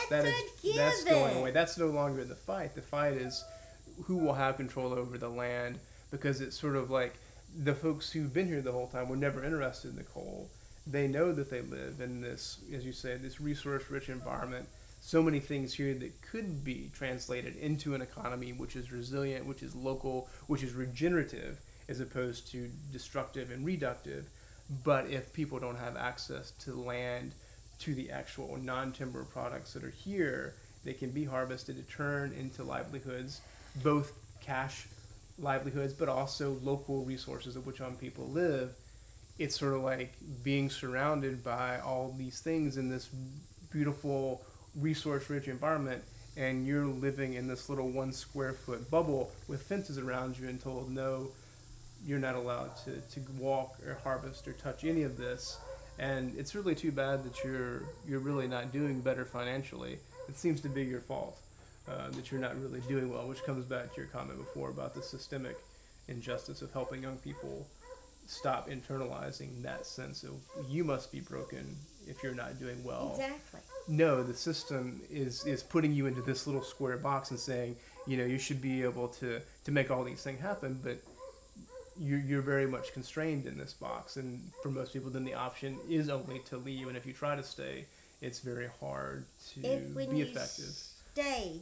That's going away. That's no longer the fight. The fight is who will have control over the land, because it's sort of like the folks who've been here the whole time were never interested in the coal. They know that they live in this, as you say, this resource-rich environment. So many things here that could be translated into an economy which is resilient, which is local, which is regenerative, as opposed to destructive and reductive. But if people don't have access to land, to the actual non-timber products that are here, they can be harvested to turn into livelihoods, both cash livelihoods, but also local resources of which on people live. It's sort of like being surrounded by all these things in this beautiful resource-rich environment, and you're living in this little 1 square foot bubble with fences around you and told, no, you're not allowed to walk or harvest or touch any of this. And it's really too bad that you're really not doing better financially. It seems to be your fault that you're not really doing well, which comes back to your comment before about the systemic injustice of helping young people stop internalizing that sense of you must be broken if you're not doing well. Exactly. No, the system is putting you into this little square box and saying, you should be able to make all these things happen, but you're very much constrained in this box. And for most people, then the option is only to leave. And if you try to stay, it's very hard to be effective. Stay,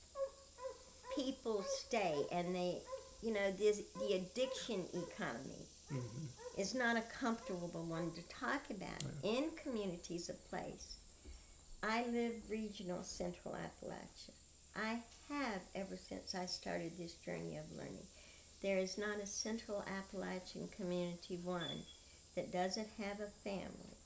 people stay, and they, the addiction economy is not a comfortable one to talk about. Yeah. In communities of place, I live regional Central Appalachia. I have ever since I started this journey of learning. There is not a Central Appalachian community one that doesn't have a family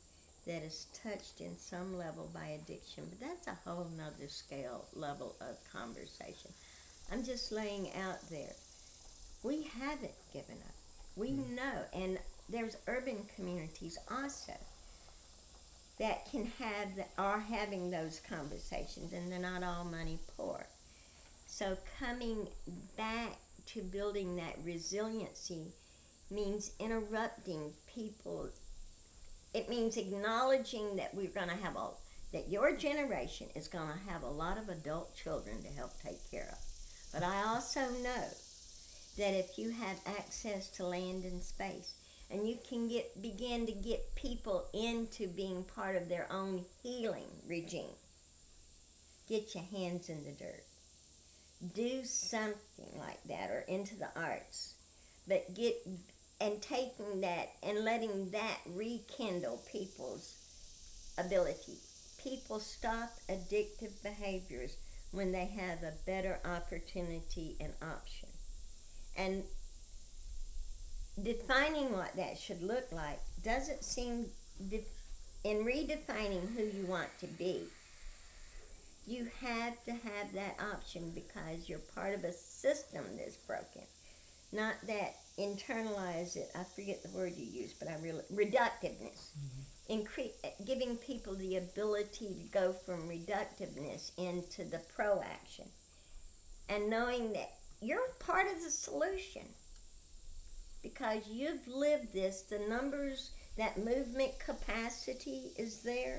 that is touched in some level by addiction, but that's a whole nother scale level of conversation. I'm just laying out there. We haven't given up. We know, and there's urban communities also that are having those conversations, and they're not all money poor. So coming back to building that resiliency means interrupting people. It means acknowledging that we're going to have that your generation is going to have a lot of adult children to help take care of. But I also know that if you have access to land and space, and you can begin to get people into being part of their own healing regime, get your hands in the dirt. Do something like that, or into the arts. But taking that and letting that rekindle people's ability. People stop addictive behaviors when they have a better opportunity and option. And defining what that should look like doesn't seem, in redefining who you want to be, you have to have that option because you're part of a system that's broken. Not that internalize it, I forget the word you use, but reductiveness. Giving people the ability to go from reductiveness into the pro-action. And knowing that you're part of the solution. Because you've lived this, the numbers, that movement capacity is there.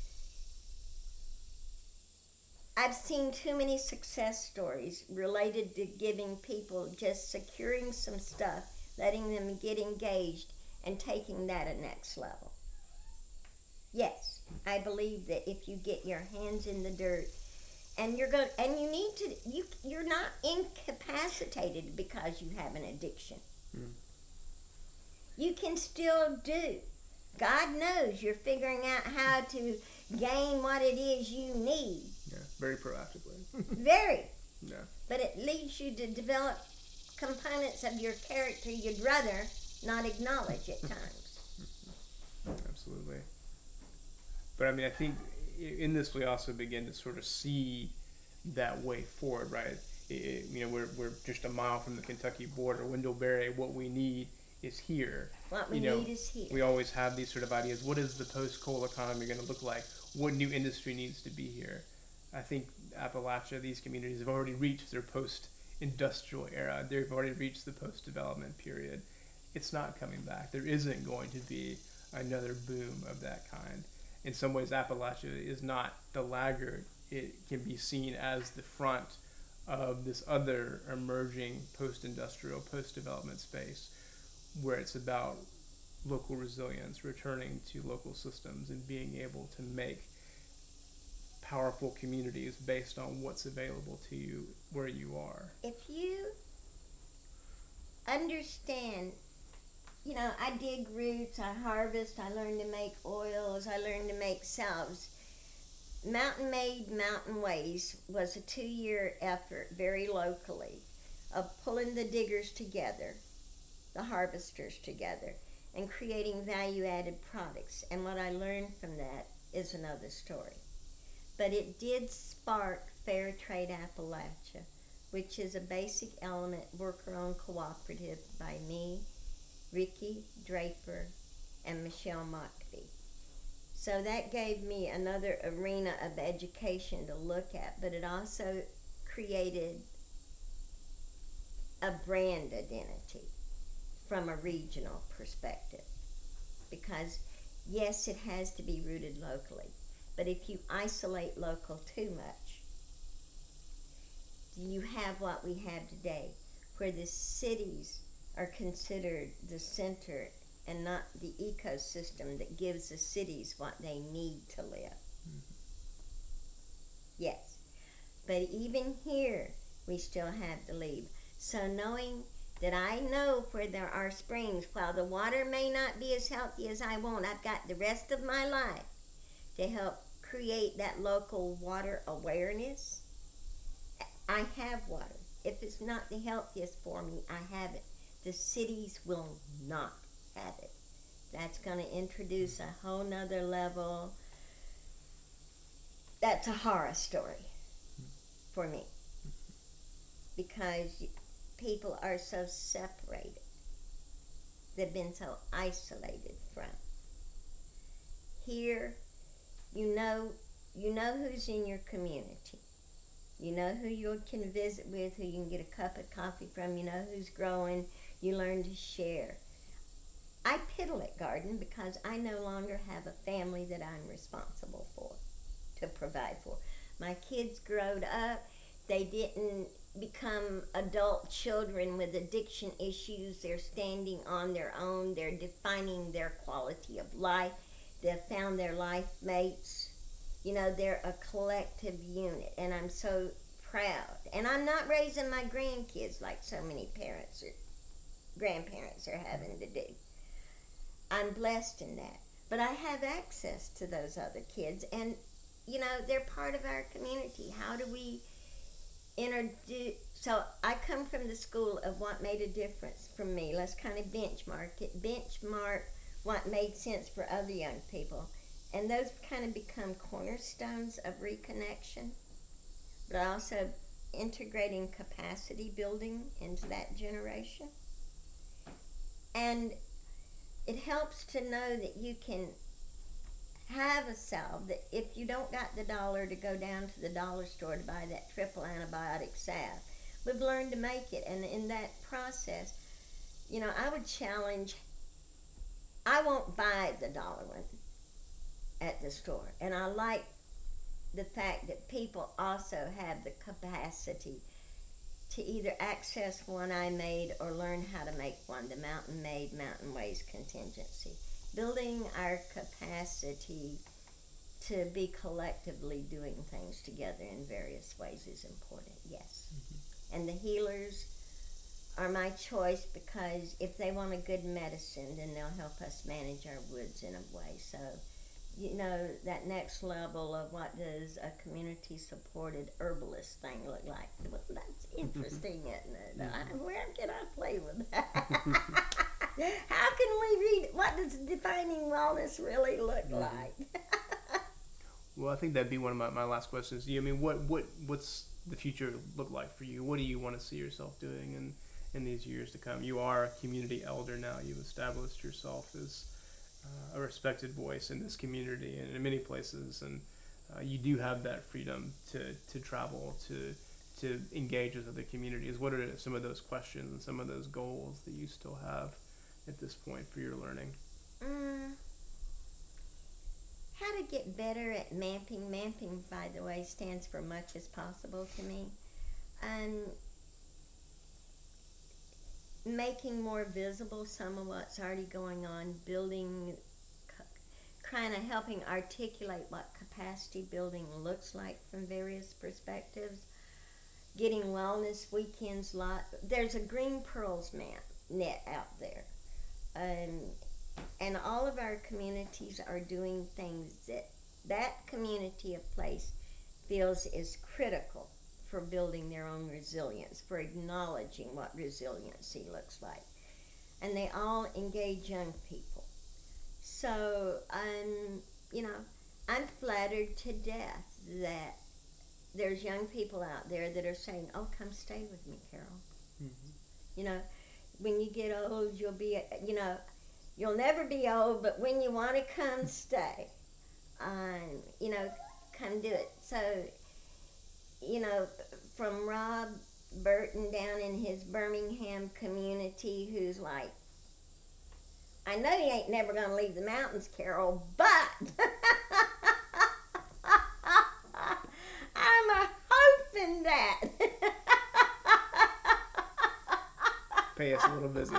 I've seen too many success stories related to giving people, just securing some stuff, letting them get engaged, and taking that a next level. Yes, I believe that if you get your hands in the dirt, and you're not incapacitated because you have an addiction. You can still do. God knows you're figuring out how to gain what it is you need. Yeah, very proactively. Very. Yeah. But it leads you to develop components of your character you'd rather not acknowledge at times. Absolutely. But I mean, I think in this we also begin to sort of see that way forward, right? We're just a mile from the Kentucky border. Wendellberry, what we need is here. What we need is here. We always have these sort of ideas. What is the post-coal economy going to look like? What new industry needs to be here? I think Appalachia, these communities have already reached their post-industrial era. They've already reached the post-development period. It's not coming back. There isn't going to be another boom of that kind. In some ways, Appalachia is not the laggard. It can be seen as the front of this other emerging post-industrial, post-development space where it's about local resilience, returning to local systems, and being able to make powerful communities based on what's available to you where you are. If you understand, I dig roots, I harvest, I learn to make oils, I learn to make salves. Mountain Made Mountain Ways was a 2-year effort, very locally, of pulling the diggers together, the harvesters together, and creating value-added products. And what I learned from that is another story. But it did spark Fair Trade Appalachia, which is a basic element, worker-owned cooperative by me, Ricky Draper, and Michelle Mockbee. So that gave me another arena of education to look at, but it also created a brand identity from a regional perspective. Because yes, it has to be rooted locally, but if you isolate local too much, you have what we have today, where the cities are considered the center and not the ecosystem that gives the cities what they need to live. Yes, but even here, we still have to leave. So knowing that I know where there are springs, while the water may not be as healthy as I want, I've got the rest of my life to help create that local water awareness. I have water. If it's not the healthiest for me, I have it. The cities will not have it. That's going to introduce a whole nother level. That's a horror story for me, because people are so separated. They've been so isolated from. Here, you know who's in your community. You know who you can visit with, who you can get a cup of coffee from. You know who's growing. You learn to share. I piddle garden because I no longer have a family that I'm responsible for, to provide for. My kids growed up. They didn't become adult children with addiction issues. They're standing on their own. They're defining their quality of life. They've found their life mates. You know, they're a collective unit, and I'm so proud. And I'm not raising my grandkids like so many parents or grandparents are having to do. I'm blessed in that. But I have access to those other kids, and, you know, they're part of our community. How do we introduce? So I come from the school of what made a difference for me. Let's kind of benchmark it. Benchmark what made sense for other young people. And those kind of become cornerstones of reconnection, but also integrating capacity building into that generation. And it helps to know that you can have a salve, that if you don't got the dollar to go down to the dollar store to buy that triple antibiotic salve, we've learned to make it. And in that process, you know, I would challenge, I won't buy the dollar one at the store. And I like the fact that people also have the capacity to either access one I made or learn how to make one, the Mountain Made, Mountain Ways contingency. Building our capacity to be collectively doing things together in various ways is important, yes. Mm-hmm. And the healers are my choice, because if they want a good medicine, then they'll help us manage our woods in a way. So, you know, that next level of what does a community-supported herbalist thing look like? Well, that's interesting, isn't it? Where can I play with that? How can we read, what does defining wellness really look like? Well, I think that'd be one of my last questions. I mean, what's the future look like for you? What do you want to see yourself doing in these years to come? You are a community elder now. You've established yourself as a respected voice in this community and in many places, and you do have that freedom to travel, to engage with other communities. What are some of those questions and some of those goals that you still have at this point for your learning? How to get better at mapping. Mapping, by the way, stands for much as possible to me. Making more visible some of what's already going on, building, kind of helping articulate what capacity building looks like from various perspectives, getting wellness weekends. There's a Green Pearls net out there, and all of our communities are doing things that community of place feels is critical for building their own resilience, for acknowledging what resiliency looks like. And they all engage young people. So I'm flattered to death that there's young people out there that are saying, oh, come stay with me, Carol. Mm-hmm. You know, when you get old, you'll never be old, but when you want to come stay, come do it. So, from Rob Burton down in his Birmingham community, who's like, I know you ain't never going to leave the mountains, Carol, but I'm hoping that. Pay us a little visit.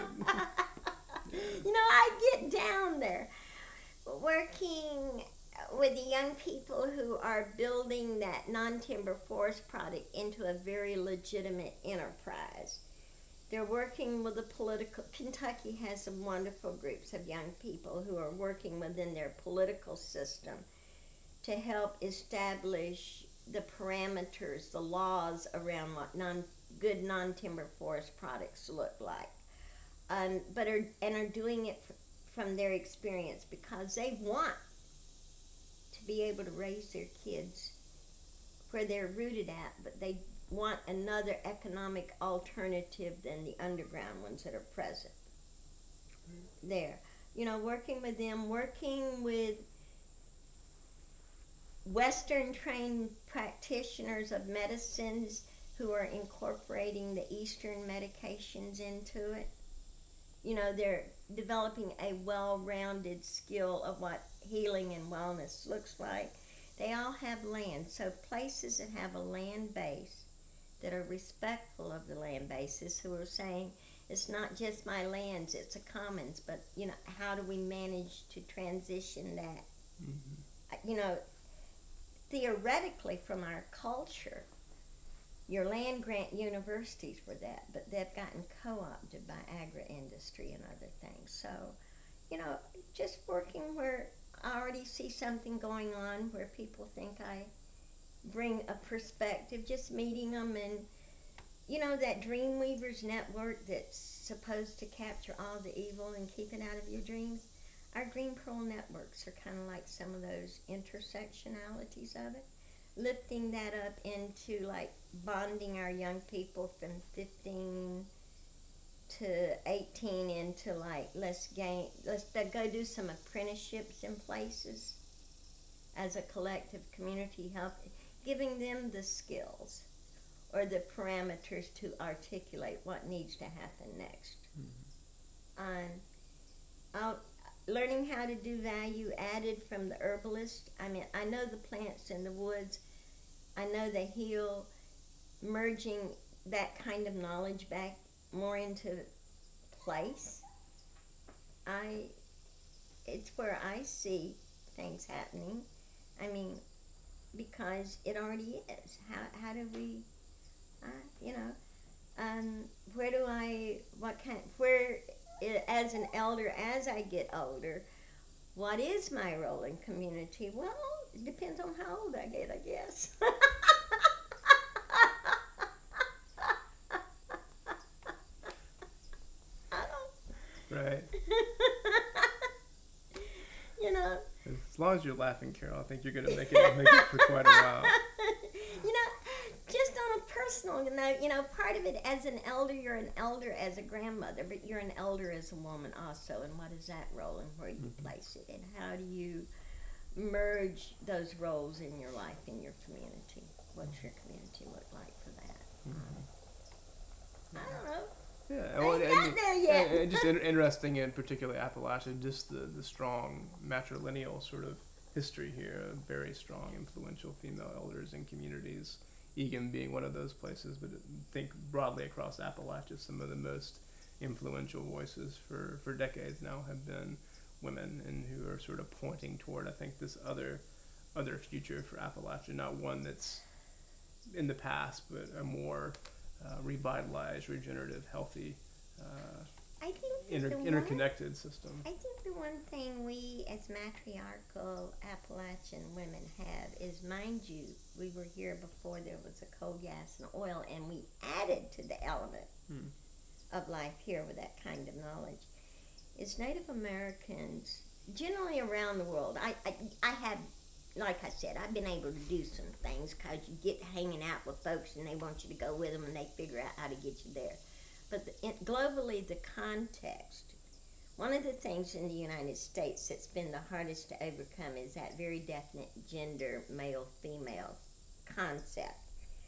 I get down there working with the young people who are building that non-timber forest product into a very legitimate enterprise. They're working with Kentucky has some wonderful groups of young people who are working within their political system to help establish the parameters, the laws around what good non-timber forest products look like. But are doing it from their experience, because they want to be able to raise their kids where they're rooted at, but they want another economic alternative than the underground ones that are present there. You know, working with them, working with Western trained practitioners of medicines who are incorporating the Eastern medications into it. You know, they're developing a well-rounded skill of what healing and wellness looks like. They all have land, so places that have a land base, that are respectful of the land bases, who are saying, it's not just my lands, it's a commons, but, you know, how do we manage to transition that? Mm-hmm. You know, theoretically from our culture, your land-grant universities were that, but they've gotten co-opted by agri-industry and other things. So, you know, just working where I already see something going on, where people think I bring a perspective, just meeting them, and, you know, that Dreamweavers network that's supposed to capture all the evil and keep it out of your dreams. Our Green Pearl networks are kind of like some of those intersectionalities of it, lifting that up into like bonding our young people from 15 to 18 into like, let's go do some apprenticeships in places as a collective community, help giving them the skills or the parameters to articulate what needs to happen next. Mm-hmm. Learning how to do value added from the herbalist. I mean, I know the plants in the woods. I know they heal. Merging that kind of knowledge back more into place. It's where I see things happening. I mean, because it already is. How do we, as an elder, as I get older, what is my role in community? Well, it depends on how old I get, I guess. Right. You know. As long as you're laughing, Carol, I think you're going to make it for quite a while. You know, just on a personal note, you know, part of it as an elder, you're an elder as a grandmother, but you're an elder as a woman also, and what is that role and where you place it, and how do you merge those roles in your life, in your community? What's your community look like for that? Mm-hmm. I don't know. Yeah, well, I ain't got there yet. And just interesting in particularly Appalachian, just the strong matrilineal sort of history here, very strong, influential female elders in communities, Egan being one of those places, but I think broadly across Appalachia, some of the most influential voices for decades now have been women, and who are sort of pointing toward, I think, this other future for Appalachia, not one that's in the past, but a more revitalized, regenerative, healthy, I think interconnected system. I think the one thing we as matriarchal Appalachian women have is, mind you, we were here before there was a coal, gas, and oil, and we added to the element of life here with that kind of knowledge, is Native Americans, generally around the world. I have, like I said, I've been able to do some things because you get hanging out with folks and they want you to go with them and they figure out how to get you there. But globally, the context, one of the things in the United States that's been the hardest to overcome is that very definite gender, male-female concept.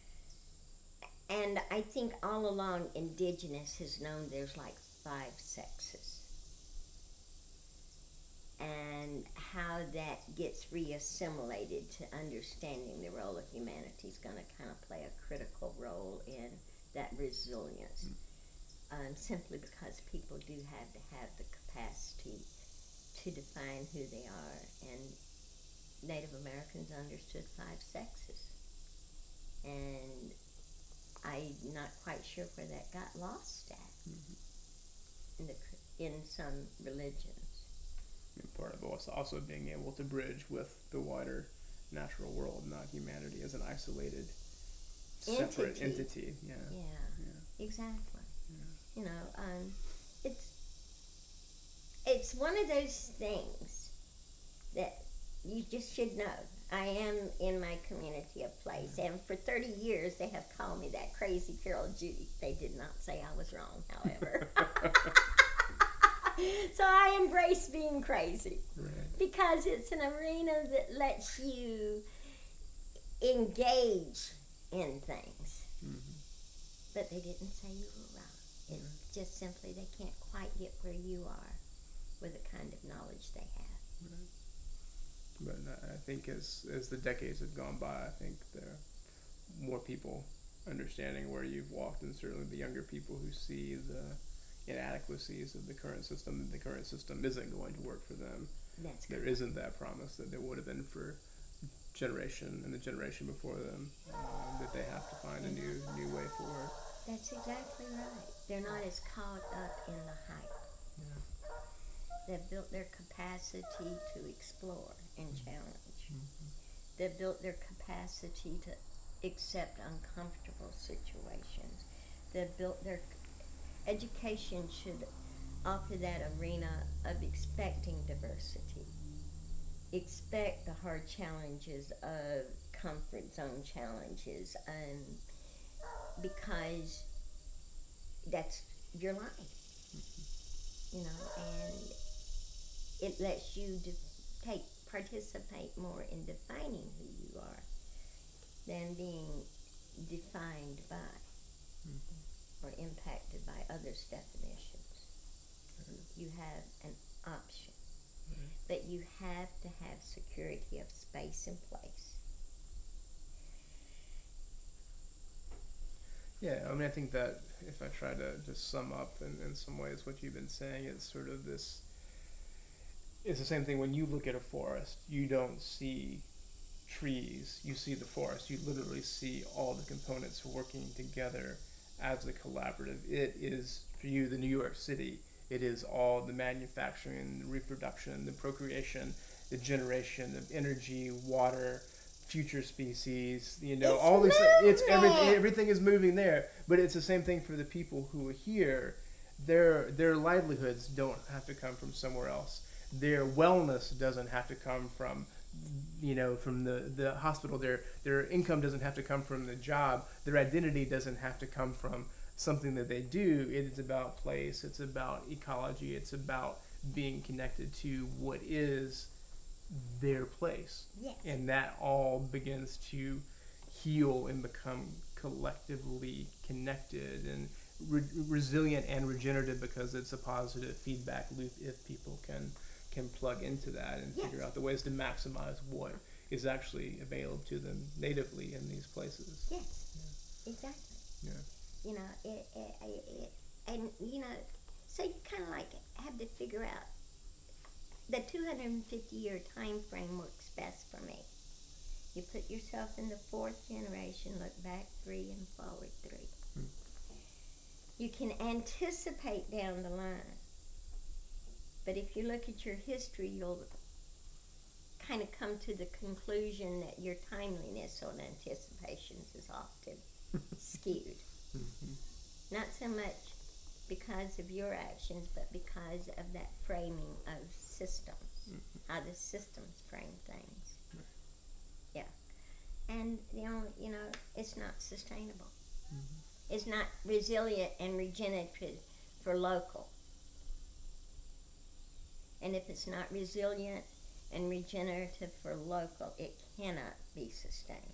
And I think all along, indigenous has known there's like 5 sexes. And how that gets reassimilated to understanding the role of humanity is going to kind of play a critical role in that resilience. Simply because people do have to have the capacity to define who they are. And Native Americans understood 5 sexes. And I'm not quite sure where that got lost at in some religions. Part of it also being able to bridge with the wider natural world, not humanity as an isolated, separate entity. Yeah. Exactly. Yeah. You know, it's one of those things that you just should know. I am in my community a place, and for 30 years they have called me that crazy Carol Judy. They did not say I was wrong, however. So I embrace being crazy, right, because it's an arena that lets you engage in things. Mm-hmm. But they didn't say you were wrong. It's just simply they can't quite get where you are with the kind of knowledge they have. Right. But I think as the decades have gone by, I think there are more people understanding where you've walked, and certainly the younger people who see the inadequacies of the current system, that the current system isn't going to work for them. There isn't that promise that there would have been for generation and the generation before them, that they have to find a new way forward. That's exactly right. They're not as caught up in the hype. Yeah. They've built their capacity to explore and challenge. Mm-hmm. They've built their capacity to accept uncomfortable situations. They've built their education should offer that arena of expecting diversity. Expect the hard challenges of comfort zone challenges, because that's your life, you know, and it lets you participate more in defining who you are than being defined by or impacted by others' definitions. You have an option, but you have to have security of space and place. Yeah, I mean, I think that if I try to just sum up in some ways what you've been saying, it's sort of this, it's the same thing when you look at a forest, you don't see trees, you see the forest. You literally see all the components working together as a collaborative. It is, for you, the New York City. It is all the manufacturing, the reproduction, the procreation, the generation of energy, water, future species, you know, all these things. It's everything is moving there. But it's the same thing for the people who are here. Their livelihoods don't have to come from somewhere else. Their wellness doesn't have to come from, you know, from the hospital. Their income doesn't have to come from the job. Their identity doesn't have to come from something that they do. It is about place. It's about ecology. It's about being connected to what is their place. Yes. And that all begins to heal and become collectively connected and resilient and regenerative, because it's a positive feedback loop if people can plug into that and figure out the ways to maximize what is actually available to them natively in these places. Yes, exactly. Yeah. You know, and you know, so you kind of like have to figure out the 250-year time frame works best for me. You put yourself in the fourth generation, look back 3 and forward 3. You can anticipate down the line. But if you look at your history, you'll kind of come to the conclusion that your timeliness on anticipations is often skewed. Not so much because of your actions, but because of that framing of systems, how the systems frame things. Yeah. And the only, you know, it's not sustainable. It's not resilient and regenerative for local. And if it's not resilient and regenerative for local, it cannot be sustained.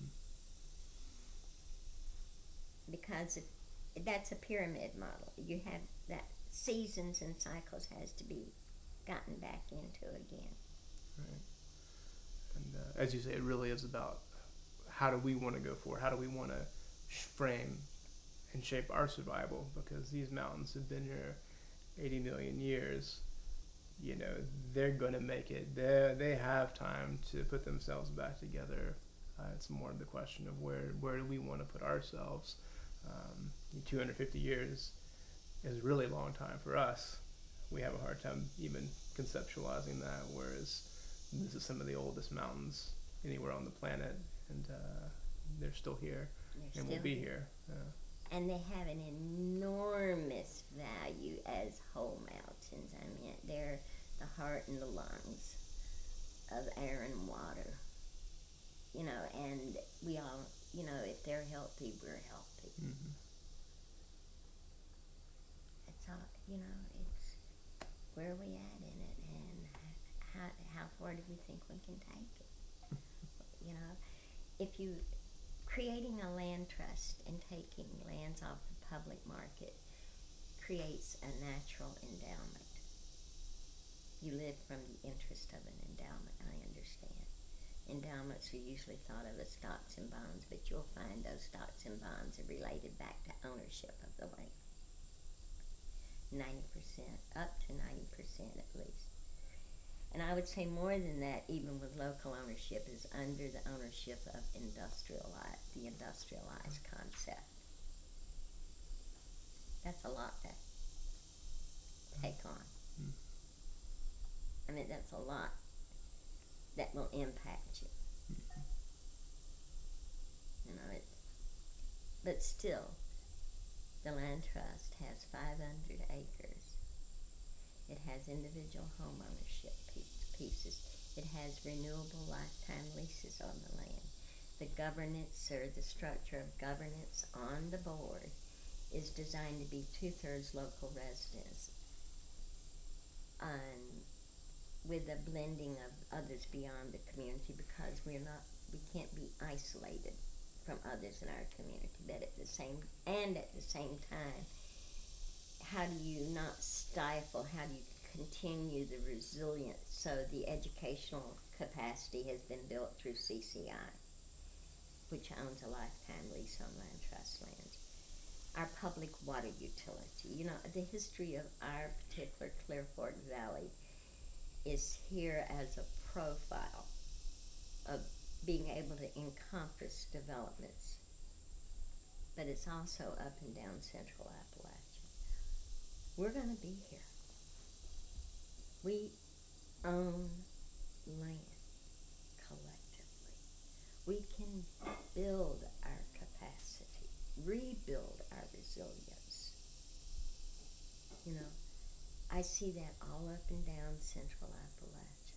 Because that's a pyramid model. You have that seasons and cycles has to be gotten back into again. Right. And as you say, it really is about how do we want to go forward? How do we want to frame and shape our survival? Because these mountains have been here 80 million years. You know, they're going to make it. They have time to put themselves back together. It's more of the question of where do we want to put ourselves. 250 years is a really long time for us. We have a hard time even conceptualizing that, whereas this is some of the oldest mountains anywhere on the planet, and they're still here and will be here. And they have an enormous value as whole mountains. I mean, they're heart and the lungs of air and water. You know, and we all, you know, if they're healthy, we're healthy. Mm-hmm. It's all, you know, it's where are we at in it, and how far do we think we can take it? You know, if you creating a land trust and taking lands off the public market creates a natural endowment. You live from the interest of an endowment, I understand. Endowments are usually thought of as stocks and bonds, but you'll find those stocks and bonds are related back to ownership of the land. 90%, up to 90% at least. And I would say more than that, even with local ownership, is under the ownership of the industrialized concept. That's a lot to take on. I mean, that's a lot that will impact you. You know, but still, the land trust has 500 acres. It has individual home ownership pieces. It has renewable lifetime leases on the land. The governance, or the structure of governance on the board, is designed to be 2/3 local residents, with a blending of others beyond the community, because we can't be isolated from others in our community. But at the same time, how do you not stifle? How do you continue the resilience? So the educational capacity has been built through CCI, which owns a lifetime lease on land trust lands. Our public water utility, you know, the history of our particular Clearkfork Valley is here as a profile of being able to encompass developments, but it's also up and down Central Appalachian. We're going to be here. We own land collectively. We can build our capacity, rebuild our resilience. You know, I see that all up and down Central Appalachia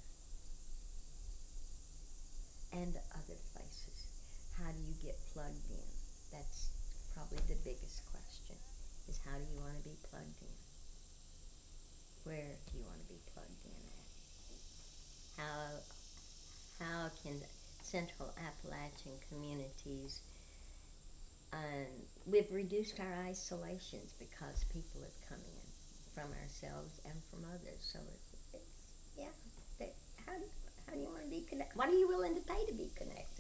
and other places. How do you get plugged in? That's probably the biggest question, is how do you want to be plugged in? Where do you want to be plugged in at? How can Central Appalachian communities, we've reduced our isolations because people have come in from ourselves and from others. So how do you want to be connected? What are you willing to pay to be connected?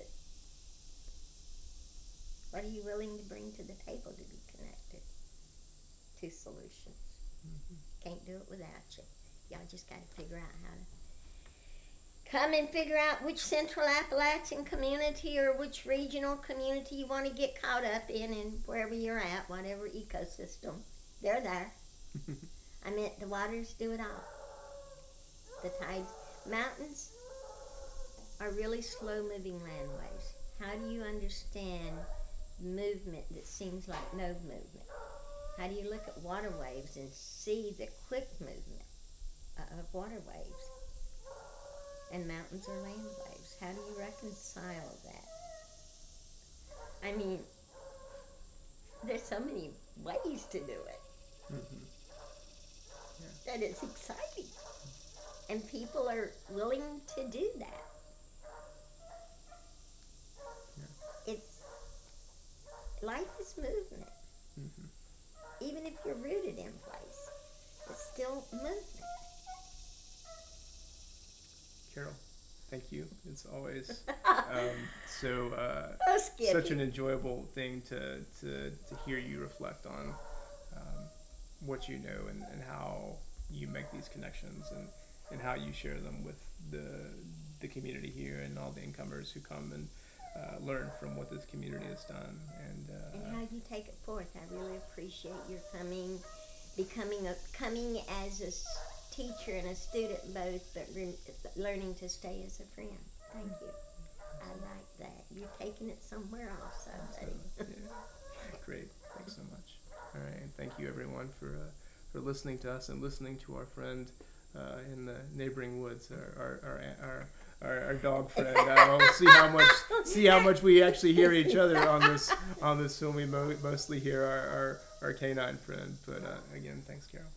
What are you willing to bring to the table to be connected to solutions? Can't do it without you. Y'all just got to figure out how to come and figure out which Central Appalachian community or which regional community you want to get caught up in, and wherever you're at, whatever ecosystem, they're there. I meant the waters do it all. The tides, mountains are really slow-moving landways. How do you understand movement that seems like no movement? How do you look at water waves and see the quick movement of water waves? And mountains are land waves. How do you reconcile that? I mean, there's so many ways to do it. That it's exciting. And people are willing to do that. Life is movement. Even if you're rooted in place, it's still movement. Carol, thank you. It's always Skippy. such an enjoyable thing to hear you reflect on what you know and how you make these connections and how you share them with the community here and all the incomers who come and learn from what this community has done. And how you take it forth. I really appreciate your coming as a teacher and a student both, but learning to stay as a friend. Thank you. I like that. You're taking it somewhere also, buddy. Yeah. Great. Thanks so much. All right. And thank you, everyone, for listening to us and listening to our friend in the neighboring woods, our dog friend. We'll see how much we actually hear each other on this film. We mostly hear our canine friend. But again, thanks, Carol.